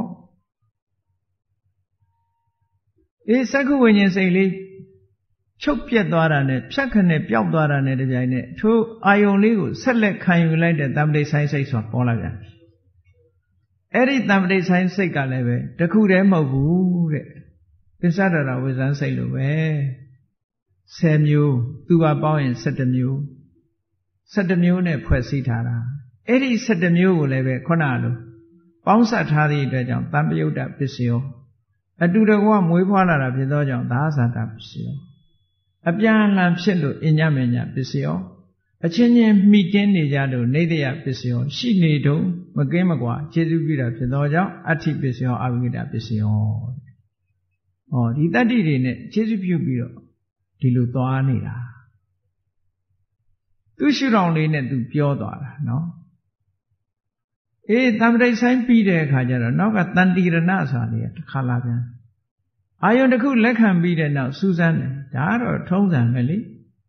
အေးစက္ခုဝိညာဉ်စိတ်လေးချုပ်ပြက်သွားတာနဲ့ဖြတ်ခနဲ့ပျောက်သွားတာနဲ့တပြိုင်နက်ထိုအာယုံလေးကိုဆက်လက်ခံယူလိုက်တဲ့တမ္ပတိဆိုင်စိတ်ဆိုတာပေါ်လာပြန်အဲ့ဒီတမ္ပတိဆိုင်စိတ်ကလည်းပဲတခုတည်းမဟုတ်ဘူးတဲ့ပိဿဒရဝိဇ္ဇံစိတ်လိုပဲ10မျိုးသူကပေါင်းရင်17မျိုး17မျိုးနဲ့ဖွဲ့စည်းထားတာအဲ့ဒီ17မျိုးကိုလည်းပဲခုနလိုပေါင်းစပ်ထားသည့်အတွက်ကြောင့်တံပယုတ်တပစ္စယောအတူတကွမွေးဖွားလာတာဖြစ်သောကြောင့်သာသတာပစ္စယောအပြန်အလှန်ဖြစ်လို့အညမညပစ္စယောအချင်းချင်းမိတင်းနေကြလို့နေတ္တယပစ္စယောရှိနေတုံမကင်းမကွာခြေစုပြုတာဖြစ်သောကြောင့်အဋ္ဌိပစ္စယောအဝိကတပစ္စယောဒီတတ္တိတွေနဲ့ခြေစုပြုပြီးတော့ဒီလိုသွားနေတာသူရှုထောင့်လေးနဲ့သူပြောသွားတာနော်အေးတမ္ပတိဆိုင်ပြီးတဲ့အခါကျတော့နောက်ကတန်တိရဏဆိုတာလေးတစ်ခါလာပြန်အာယုန်တစ်ခုလက်ခံပြီးတဲ့နောက်စူးစမ်းတယ်ဒါကတော့ထုံးစံပဲလေ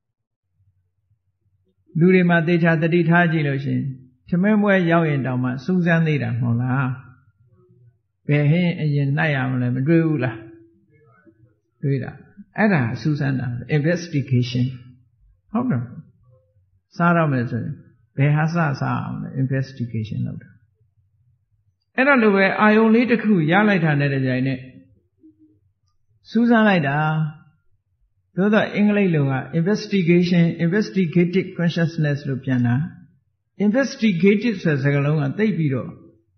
လူတွေမှာသေချာတတိထားကြည့်လို့ရှင်ထမင်းပွဲရောက်ရင်တောင်မှစူးစမ်းသေးတာမဟုတ်လားဘယ်ဟင်းအရင်နှိုက်ရမလဲမတွေ့ဘူးလားတွေ့တာအဲ့ဒါစူးစမ်းတာ investigation ဟုတ်တယ်စားရမယ်ဆိုရင်ဘယ်ဟာစားအောင်လဲ investigation လုပ်တာအဲ့တော့လိုပဲအာယုံလေးတစ်ခုရလိုက်တာနဲ့တကြိုင်နဲ့စူးစမ်းလိုက်တာဘသို့သောအင်္ဂလိပ်လိုက investigative consciousness လို့ပြန်တာ investigative ဆိုတဲ့စကားလုံးကသိပ်ပြီးတော့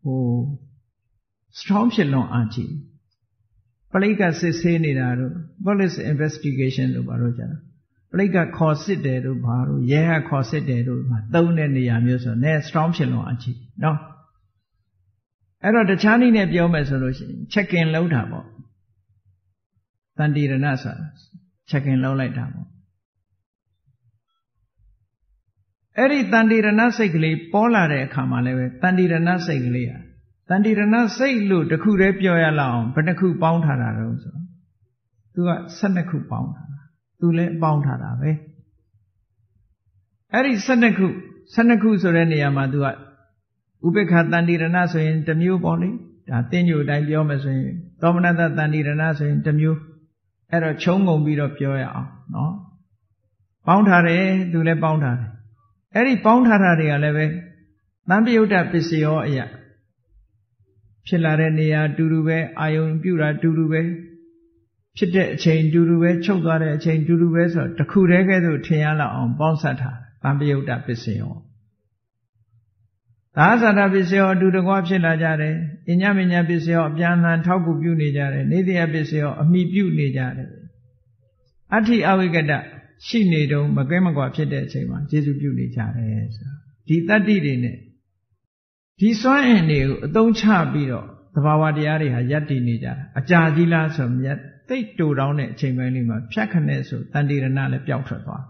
strong ဖြစ်လွန်အားကြီးပလိကစစ်ဆေးနေတာတို့ police investigation လို့ဘာလို့ကြတာပလိကခေါ်စစ်တယ်တို့ဘာလို့ရဲကခေါ်စစ်တယ်တို့သုံးတဲ့နေရာမျိုးဆိုတော့ strong ဖြစ်လွန်အားကြီးနော်အဲ့တော့တခြားနည်းနဲ့ပြောမယ်ဆိုလို့ရှိရင် check in လုပ်တာပေါ့တန်တိရဏဆိုတာ check in လုပ်လိုက်တာပေါ့အဲ့ဒီတန်တိရဏစိတ်ကလေးပေါ်လာတဲ့အခါမှာလည်းပဲတန်တိရဏစိတ်ကလေးတန်တိရဏစိတ်လို့တခုတည်းပြောရလောက်အောင်ဘယ်နှခုပေါင်းထားတာတော့ဆိုတော့သူက12ခုပေါင်းထားတာသူလည်းပေါင်းထားတာပဲအဲ့ဒီ12ခုဆိုတဲ့နေရာမှာသူကဥပေက္ခတန်တိရဏဆိုရင်တစ်မျိုးပေါ့လေဒါတင်းညိုတိုင်းပြောမယ်ဆိုရင်သောမနတတန်တိရဏဆိုရင်တစ်မျိုးအဲ့တော့ခြုံငုံပြီးတော့ပြောရအောင်နော်ပေါင်းထားတယ်သူလည်းပေါင်းထားတယ်အဲ့ဒီပေါင်းထားတာတွေကလည်းပဲသံပယုတ်တပစ္စယောအရာဖြစ်လာတဲ့နေရာတူတူပဲအာယုံပြုတာတူတူပဲဖြစ်တဲ့အချိန်တူတူပဲချုပ်သွားတဲ့အချိန်တူတူပဲဆိုတော့တခုတည်းကဲ့သို့ထင်ရလောက်အောင်ပေါင်းစပ်ထားသံပယုတ်တပစ္စယောသာသနာပစ္စယောအတူတကွဖြစ်လာကြတယ်အညမညာပစ္စယောအပြန်အလှန်ထောက်ကူပြုနေကြတယ်နေတိယပစ္စယောအမိပြုနေကြတယ်အဋ္ဌိအဝိကတရှိနေတုံးမကဲမကွာဖြစ်တဲ့အချိန်မှာကျေစုပြုနေကြတယ်ဆိုဒီတတ္တိတွေနဲ့ဒီစွမ်းအင်တွေကိုအသုံးချပြီးတော့သဘာဝတရားတွေဟာယက်တည်နေကြတာအကြာကြီးလားဆိုမြတ်သိတ်တူတောင်းတဲ့အချိန်ပိုင်းလေးမှာဖြတ်ခနဲ့ဆိုတန်တိရဏလည်းပျောက်ထွက်သွား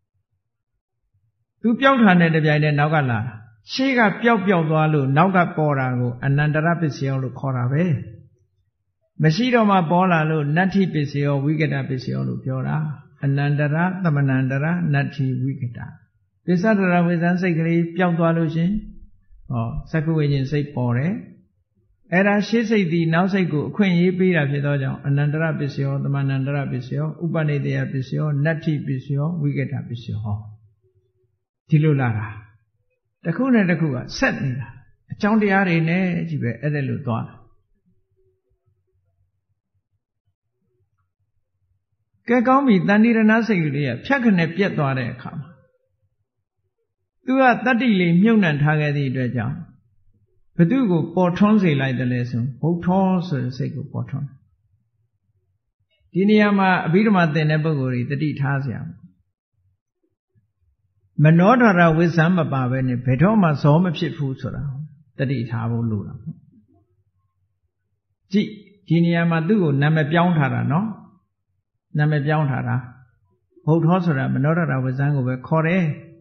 သူပျောက်ထားတဲ့တပြိုင်တည်းနောက်ကလာရှေ့ကပျောက်သွားလို့နောက်ကပေါ်တာကိုအနန္တရပစ္စယောလို့ခေါ်တာပဲမရှိတော့မှပေါ်လာလို့နတ္ထိပစ္စယောဝိကတပစ္စယောလို့ပြောတာအနန္တရသမနန္တရနတ္ထိဝိကတပစ္စဒရဝိဇ္ဇံစိတ်ကလေးပျောက်သွားလို့ရှင်သက္ကဝိညာဉ်စိတ်ပေါ်တယ်အဲ့ဒါရှေ့စိတ်ဒီနောက်စိတ်ကိုအခွင့်အရေးပေးတာဖြစ်သောကြောင့်အနန္တရပစ္စယောသမနန္တရပစ္စယောဥပနိဒေယပစ္စယောနတ္ထိပစ္စယောဝိကတပစ္စယောဒီလိုလာတာတစ်ခုနဲ့တစ်ခုကဆက်နေတာအကြောင်းတရားတွေနဲ့ကြီးပဲအဲ့ဒါလိုသွားတာကဲကောင်းပြီတန်တိရဏစိတ်ကလေးကဖြတ်ခနဲ့ပြက်သွားတဲ့အခါမှာသူကတတ္တိလေးမြုပ်နှံထားခဲ့သည့်အတွက်ကြောင့်ဘသူကိုပေါ်ထွန်းစေလိုက်တယ်လဲဆိုဘုထောဆိုတဲ့စိတ်ကိုပေါ်ထွန်းဒီနေရာမှာအဘိဓမ္မာသင်တဲ့ပုဂ္ဂိုလ်တွေတတိထားစရာမနောဒရဝိဇ္ဇံမပါပဲနဲ့ဘယ်တော့မှဇောမဖြစ်ဘူးဆိုတာတတိထားဖို့လိုတာကြည့်ဒီနေရာမှာသူ့ကိုနာမည်ပြောင်းထားတာနော်နာမည်ပြောင်းထားတာဘုထောဆိုတာမနောဒရဝိဇ္ဇံကိုပဲခေါ်တယ်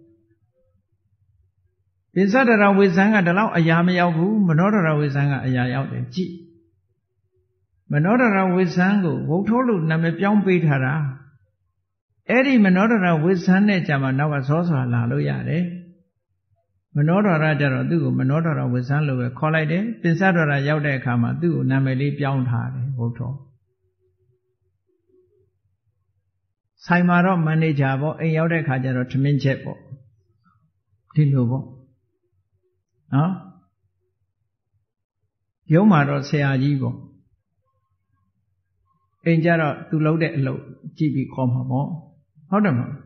ပိဿဒရဝိဇ္ဇံကဒီလောက်အရာမရောက်ဘူးမနောဒရဝိဇ္ဇံကအရာရောက်တယ်ကြည့်မနောဒရဝိဇ္ဇံကိုဘုထောလို့နာမည်ပြောင်းပေးထားတာအဲ့ဒီမနောဒရဝိဇ္ဇံနဲ့ကြာမှနောက်ကဇောစွာလာလို့ရတယ်မနောဒရကြတော့သူ့ကိုမနောဒရဝိဇ္ဇံလို့ပဲခေါ်လိုက်တယ်ပိဿဒရရောက်တဲ့အခါမှာသူ့ကိုနာမည်လေးပြောင်းထားတယ်ဘုထောဆိုင်မှာတော့မန်နေဂျာပေါ့အိမ်ရောက်တဲ့အခါကျတော့ထမင်းချက်ပေါ့ဒီလိုပေါ့နော်ရုံးမှာတော့ဆရာကြီးပေါ့အိမ်ကျတော့သူလုပ်တဲ့အလုပ်ကြည့်ပြီးခေါ်မှာပေါ့ဟုတ်တယ်မဟုတ်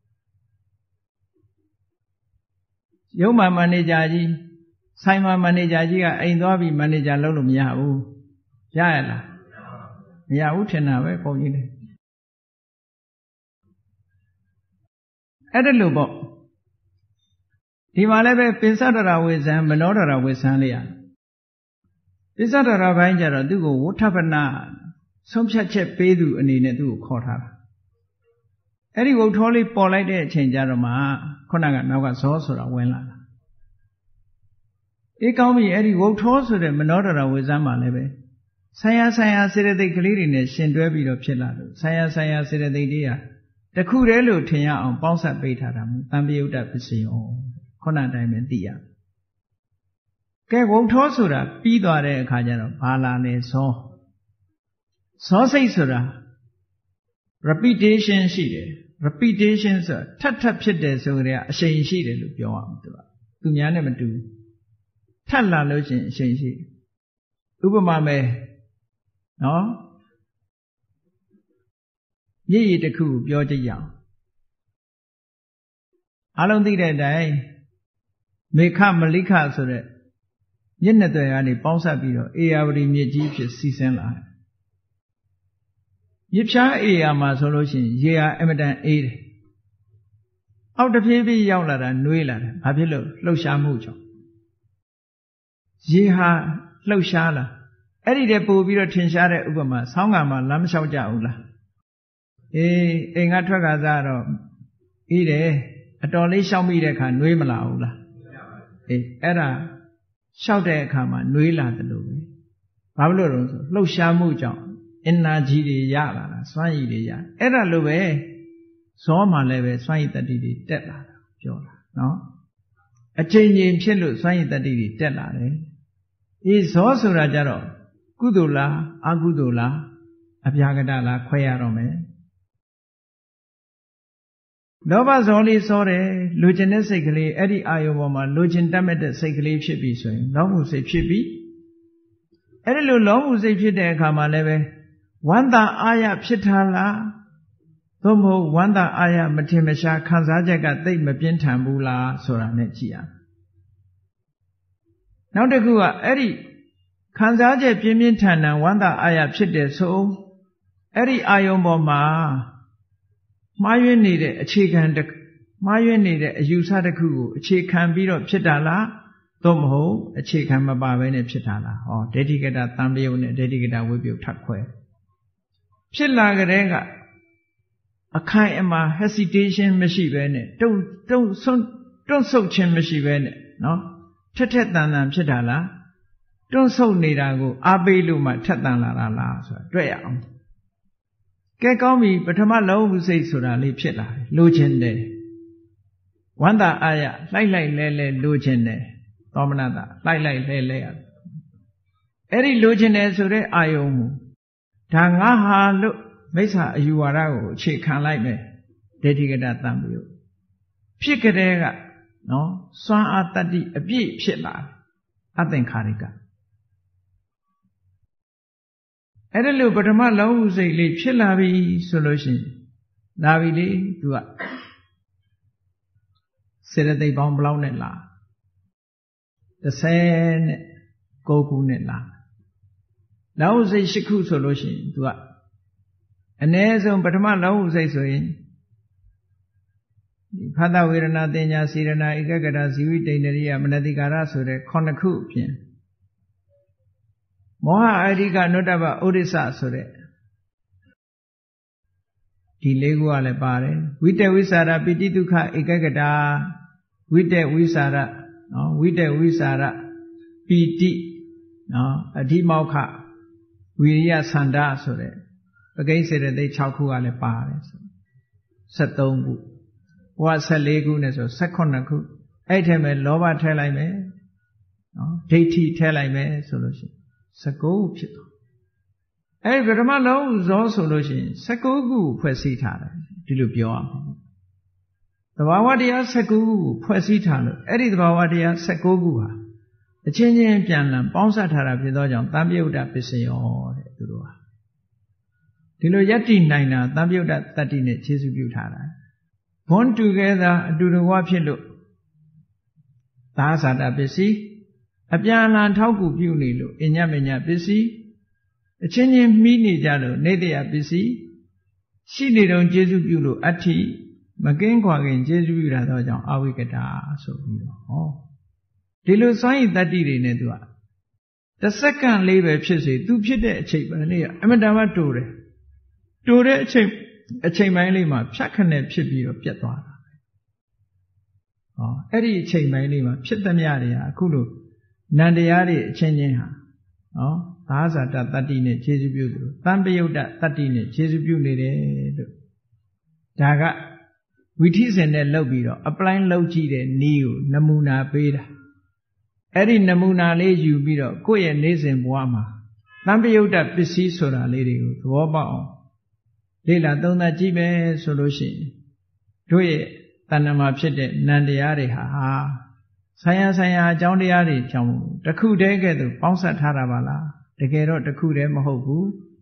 ရုံးမှာမန်နေဂျာကြီးဆိုင်မှာမန်နေဂျာကြီးကအိမ်သွားပြီးမန်နေဂျာလုပ်လို့မရဘူးရရလားမရဘူးထင်တာပဲပုံကြီးလေအဲ့ဒါလို့ပေါ့ဒီမှာလည်းပဲပိဿဒရဝိဇ္ဇံမနောဒရဝိဇ္ဇံလေးရပိဿဒရဘိုင်းကျတော့သူ့ကိုဝဋ္ဌပနဆုံးဖြတ်ချက်ပေးသူအနေနဲ့သူ့ကိုခေါ်ထားတာအဲ့ဒီဝုတ်ထောလေးပေါ်လိုက်တဲ့အချိန်ကျတော့မှခုနကနောက်ကဇောဆိုတာဝင်လာတာအေးကောင်းပြီအဲ့ဒီဝုတ်ထောဆိုတဲ့မနောဒရဝိဇ္ဇံမှာလည်းပဲဆိုင်ရာစေတသိက်ကလေးတွေနဲ့ရှင်တွဲပြီးတော့ဖြစ်လာလို့ဆိုင်ရာစေတသိက်တွေဟာတခုတည်းလို့ထင်ရအောင်ပေါင်းစပ်ပေးထားတာမျိုးတံပယုတ်တပစ္စယောခုနတိုင်းပဲသိရကဲဝုတ်ထောဆိုတာပြီးသွားတဲ့အခါကျတော့ဘာလာလဲဇောစိတ်ဆိုတာ repetition ရှိတယ် repetition ဆိုတာထပ်ဖြစ်တယ်ဆိုကြတဲ့အရှိန်ရှိတယ်လို့ပြောအောင်သူများနဲ့မတူထပ်လာလို့ရှိရင်အရှိန်ရှိဥပမာမဲ့နော်မြစ်ရည်တစ်ခုကိုပြောကြည့်ရအောင်အားလုံးသိတဲ့အတိုင်းမေခမလိခဆိုတဲ့မြစ်နှစ်သွယ်ကနေပေါင်းစပ်ပြီးတော့အေယာဝတီမြစ်ကြီးဖြစ်စီးဆင်းလာတယ်မြစ်ဖြားအေယာမှာဆိုလို့ရှိရင်ရေဟာအမတန်အေးတယ်အောက်တစ်ပြေးပြေးရောက်လာတာနှွေးလာတယ်ဘာဖြစ်လို့လှုပ်ရှားမှုကြောင့်ရေဟာလှုပ်ရှားလာအဲ့ဒီတည်းပို့ပြီးတော့ထင်ရှားတဲ့ဥပမာဆောင်းကမှာလမ်းမလျှောက်ကြဘူးလားအိမ်ကထွက်ကစားတော့အေးတယ်အတော်လေးရှောက်မိတဲ့အခါနှွေးမလာဘူးလားအဲ့ဒါရှောက်တဲ့အခါမှာနှွေးလာတယ်လို့ပဲဘာလို့လဲဆိုလှုပ်ရှားမှုကြောင့် energy တွေရလာတာစွမ်းရည်တွေရအဲ့ဒါလိုပဲဇောမှာလည်းပဲစွမ်းရည်တတ္တိတွေတက်လာတာပြောတာနော်အချိန်ချင်းဖြစ်လို့စွမ်းရည်တတ္တိတွေတက်လာတယ်ဇောဆိုတာကြတော့ကုသိုလ်လားအကုသိုလ်လားအပြာကတလားခွဲရတော့မယ်လောဘဇောလေးစောတယ်လူကျင်တဲ့စိတ်ကလေးအဲ့ဒီအာယုံပေါ်မှာလူကျင်တတ်မဲ့တဲ့စိတ်ကလေးဖြစ်ပြီဆိုရင်လောဘစိတ်ဖြစ်ပြီအဲ့ဒီလိုလောဘစိတ်ဖြစ်တဲ့အခါမှာလည်းပဲဝမ်းသာအာရဖြစ်တာလားသို့မဟုတ်ဝမ်းသာအာရမထင်မရှားခံစားချက်ကသိပ်မပြင်းထန်ဘူးလားဆိုတာနဲ့ကြည့်ရနောက်တစ်ခုကအဲ့ဒီခံစားချက်ပြင်းပြင်းထန်ထန်ဝမ်းသာအာရဖြစ်တဲ့ဆိုအဲ့ဒီအာယုံပေါ်မှာမှားယွင်းနေတဲ့အခြေခံမှားယွင်းနေတဲ့အယူဆတစ်ခုကိုအခြေခံပြီးတော့ဖြစ်တာလားသို့မဟုတ်အခြေခံမပါဘဲနဲ့ဖြစ်တာလားဟောဒိဋ္ဌိကတသံယုတ်နဲ့ဒိဋ္ဌိကတဝိပယုတ်ထပ်ခွဲဖြစ်လာကြတဲ့ကအခိုင်အမာ hesitation မရှိဘဲနဲ့တွန့်ဆုတ်ခြင်းမရှိဘဲနဲ့နော်ထက်တန်ဖြစ်တာလားတွန့်ဆုတ်နေတာကိုအားပေးလို့မှထက်တန်လာတာလားဆိုတာတွေ့ရအောင်ကဲကောင်းပြီပထမလောဘစိတ်ဆိုတာလေးဖြစ်လာတယ်လိုချင်တယ်ဝန္တာအာရလိုက်လဲလိုချင်တယ်သောမနတလိုက်လဲအဲ့ဒီလိုချင်တယ်ဆိုတဲ့အာယုံကိုဒါငါဟာလို့မိစ္ဆာအယူဝါဒကိုအခြေခံလိုက်မယ်ဒိဋ္ဌိကတသံယုတ်ဖြစ်ကြတဲ့ကနော်စွမ်းအားတတ္တိအပြည့်ဖြစ်လာအသင်္ခါရိကအဲ့ဒါလို့ပထမလောဘစိတ်လေးဖြစ်လာပြီဆိုလို့ရှိရင်လာပြီလေသူကစေတသိက်ပေါင်းဘယ်လောက်နဲ့လာ19ခုနဲ့လာလောဘစိတ်10ခုဆိုလို့ရှိရင်သူကအနည်းဆုံးပထမလောဘစိတ်ဆိုရင်ဖသဝေဒနာတင်ညာစေရနာဧကဂရဇီဝိတ္တိန္ဒရိယမနတိကာရဆိုတဲ့9ခုအပြင်မောဟအရိကနုတ္တပဩရိစဆိုတဲ့ဒီ၄ခုကလည်းပါတယ်ဝိတ္တဝိสารပိတိဒုက္ခဧကဂတာဝိတ္တဝိสารနော်ဝိတ္တဝိสารပိတိနော်အဓိမောက္ခဝိရိယသန္တာဆိုတဲ့ပကိစေတသိက်6ခုကလည်းပါတယ်73ခုဘဝ14ခုနဲ့ဆို18ခုအဲ့ထဲမှာလောဘထည့်လိုက်မယ်နော်ဒိဋ္ဌိထည့်လိုက်မယ်ဆိုလို့ရှိရင်19ဖြစ်သွားအဲ့ဒီပထမလုံးဇောဆိုလို့ရှိရင်19ခုဖွဲ့စည်းထားတယ်ဒီလိုပြောရမှာသဘာဝတရား19ခုဖွဲ့စည်းထားလို့အဲ့ဒီသဘာဝတရား19ခုဟာအချင်းချင်းပြန်လည်ပေါင်းစပ်ထားတာဖြစ်သောကြောင့်တံပြုတ်တပစ္စယောတဲ့သူတို့ဟာဒီလိုယတ္တိနိုင်တာတံပြုတ်တတ္တိနဲ့ခြေစုပြုထားတာ born together အတူတကွဖြစ်လို့သာသတာပစ္စည်းအပြန်အလှန်ထောက်ကူပြုနေလို့အညမညပစ္စည်းအချင်းချင်းမှီးနေကြလို့နေတယပစ္စည်းရှိနေတော့ကျေစုပြုလို့အဋ္ဌိမကင်းခွာခင်ကျေစုပြုတာတော့ကြောင့်အဝိကတာဆိုပြီးတော့ဟောဒီလိုစွမ်းရည်တတ္တိတွေနဲ့သူကတစ်စက္ကန့်လေးပဲဖြစ်စေသူဖြစ်တဲ့အချိန်ပိုင်းလေးကအမတန်မှတိုးတဲ့အချိန်ပိုင်းလေးမှာဖြတ်ခနဲ့ဖြစ်ပြီးတော့ပြတ်သွားတာဟောအဲ့ဒီအချိန်ပိုင်းလေးမှာဖြစ်သမျှတွေဟာအခုလိုနန္တရားတွေအချင်းချင်းဟာနော်သာဇာတတတ္တိနဲ့ခြေစုပြုသူတံပယုတ်တတတ္တိနဲ့ခြေစုပြုနေတယ်လို့ဒါကဝိထိစဉ်နဲ့လုပ်ပြီးတော့ apply လုပ်ကြည့်တဲ့နည်းကိုနမူနာပေးတာအဲ့ဒီနမူနာလေးယူပြီးတော့ကိုယ့်ရဲ့နေ့စဉ်ဘဝမှာတံပယုတ်တပစ္စည်းဆိုတာလေးတွေကိုသဘောပေါက်အောင်လေ့လာသုံးသပ်ကြည့်မယ်ဆိုလို့ရှိရင်တို့ရဲ့တဏ္ဍမှာဖြစ်တဲ့နံတရားတွေဟာဆိုင်ရာအကြောင်းတရားတွေကြောင့်တစ်ခုတည်းကဲ့သို့ပေါင်းစပ်ထားတာပါလားတကယ်တော့တစ်ခုတည်းမဟုတ်ဘူး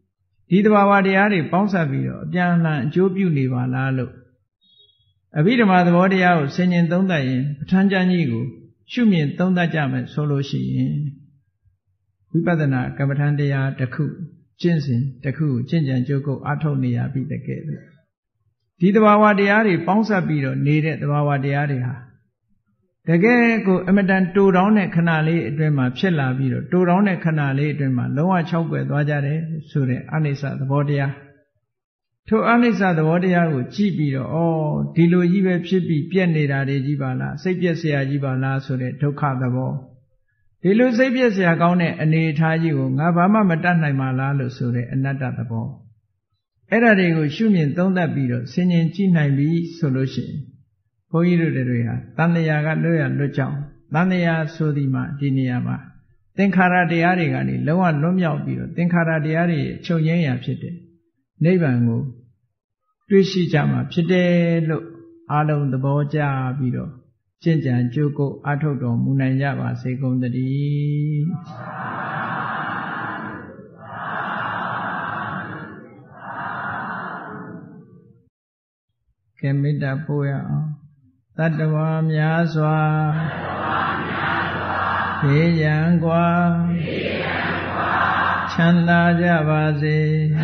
ဒီတဘာဝတရားတွေပေါင်းစပ်ပြီးတော့အပြန်အလှန်အကျိုးပြုနေပါလားလို့အဘိဓမ္မာသဘောတရားကိုဆင်ញင်သုံးသပ်ရင်ပဋ္ဌာန်းကျမ်းကြီးကိုရှုမြင်သုံးသပ်ကြမယ်ဆိုလို့ရှိရင်ဝိပဿနာကမ္မဋ္ဌာန်းတရားတစ်ခုကျင့်စဉ်တစ်ခုကိုကျင့်ကြံကြိုးကုပ်အားထုတ်နေရပြီတကယ်လို့ဒီတဘာဝတရားတွေပေါင်းစပ်ပြီးတော့နေတဲ့တဘာဝတရားတွေဟာတကယ်ကိုအမတန်တူတောင်းတဲ့ခဏလေးအတွင်းမှာဖြစ်လာပြီးတော့တူတောင်းတဲ့ခဏလေးအတွင်းမှာလုံးဝ၆ွယ်သွားကြတယ်ဆိုတဲ့အနိစ္စသဘောတရားထိုအနိစ္စသဘောတရားကိုကြည့်ပြီးတော့ဒီလိုကြီးပဲဖြစ်ပြီးပြက်နေတာတွေကြီးပါလားစိတ်ပြက်เสียကြီးပါလားဆိုတဲ့ဒုက္ခသဘောဒီလိုစိတ်ပြက်เสียကောင်းတဲ့အနေအထားကြီးကိုငါဘာမှမတတ်နိုင်ပါလားလို့ဆိုတဲ့အနတ္တသဘောအဲ့ဒါတွေကိုရှုမြင်သုံးသပ်ပြီးတော့ဆင်ញင်ကြည့်နိုင်ပြီဆိုလို့ရှိရင်ဘုန်းကြီးတို့တွေဟာတန်တရားကလွတ်ရလွတ်ကြောင်းတန်တရားဆိုဒီမှာဒီနေရာမှာသင်္ခါရတရားတွေကနေလုံးဝလွတ်မြောက်ပြီးတော့သင်္ခါရတရားတွေချုပ်ငြိမ်းရာဖြစ်တဲ့နိဗ္ဗာန်ကိုတွေ့ရှိကြမှာဖြစ်တယ်လို့အားလုံးသဘောကျပြီးတော့ကျင့်ကြံကြိုးကုပ်အားထုတ်တော်မူနိုင်ကြပါစေကုန်သတည်းကဲမေတ္တာပို့ရအောင်တတ္တဝါများစွာဘေးရန်ကွာချမ်းသာကြပါစေ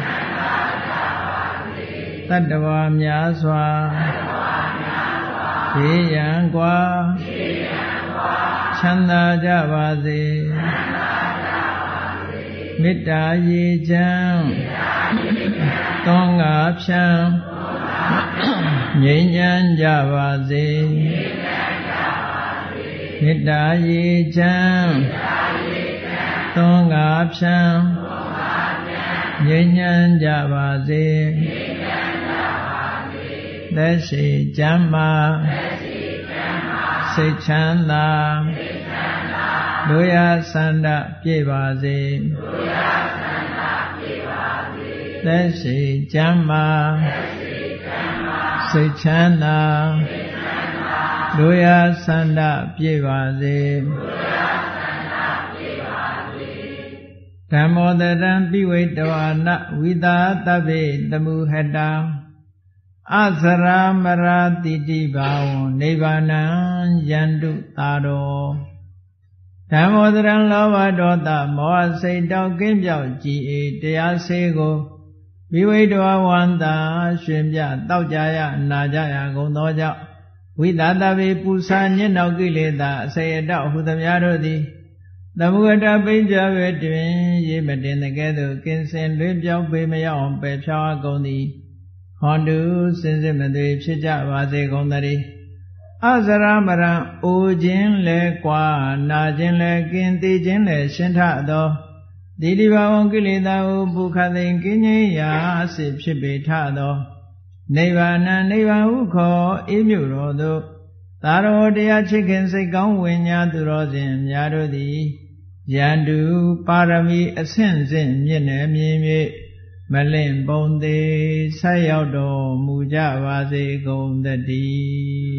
တတ္တဝါများစွာဘေးရန်ကွာချမ်းသာကြပါစေမေတ္တာရေချမ်းသွန်ငါဖြံငြိမ်းချမ်းကြပါစေမေတ္တာရေချမ်းသွန်ငါဖြံငြိမ်းချမ်းကြပါစေသက်ရှိကျမ်းမာစိတ်ချမ်းသာလူရဆန္ဒပြည့်ပါစေသက်ရှိကျမ်းမာစိတ်ချမ်းသာလူရဆန္ဒပြည့်ပါစေဓမ္မောတရံပိဝိတဝါနဝိသာတဗ္ဗေတမုဟတံအသရာမရာတိတိဘာဝနိဗ္ဗာနံယန္တုသာရောဓမ္မောတရံလောဘဒေါသမောဟစိတ်တောက်ကင်းပြောက်ကြည်အေတရားစေကိုဝိဝိတဝဝန္တာရှင်ပြတောက်ကြရနာကြရကုန်သောကြောင့်ဝိသတဗေပူဇာညစ်နောက်ကိလေသာအစေအတောက်ဟုသမျှတို့သည်သမုဂတပိဉ္စဝေတွင်ရေမတင်တကဲ့သို့ကင်းစင်လွေးပြောင်းပေမရောက်အောင်ပယ်ဖြောင်းကုန်သည်ဟောတုစင်စစ်မသွေဖြစ်ကြပါစေကုန်သတည်းအဇရမရံအိုခြင်းလဲကွာနာခြင်းလဲကင်းသိခြင်းလဲရှင်းထသောဒီဒီဘာဝကိလေသာဟုပုခသိင်ကင်းငြိမ်းရာအစစ်ဖြစ်ပေထသောနိဗ္ဗာန်နိဗ္ဗာန်ဟုခေါ်အေးမြုတော်သို့သာရောတရားချစ်ခင်စိတ်ကောင်းဝိညာသူတော်စဉ်များတို့သည်ယန္တုပါရမီအဆင့်ဆင့်မြင့်နေမြင်၍မလင့်ပုံသေးဆက်ရောက်တော်မူကြပါစေကုန်သတည်း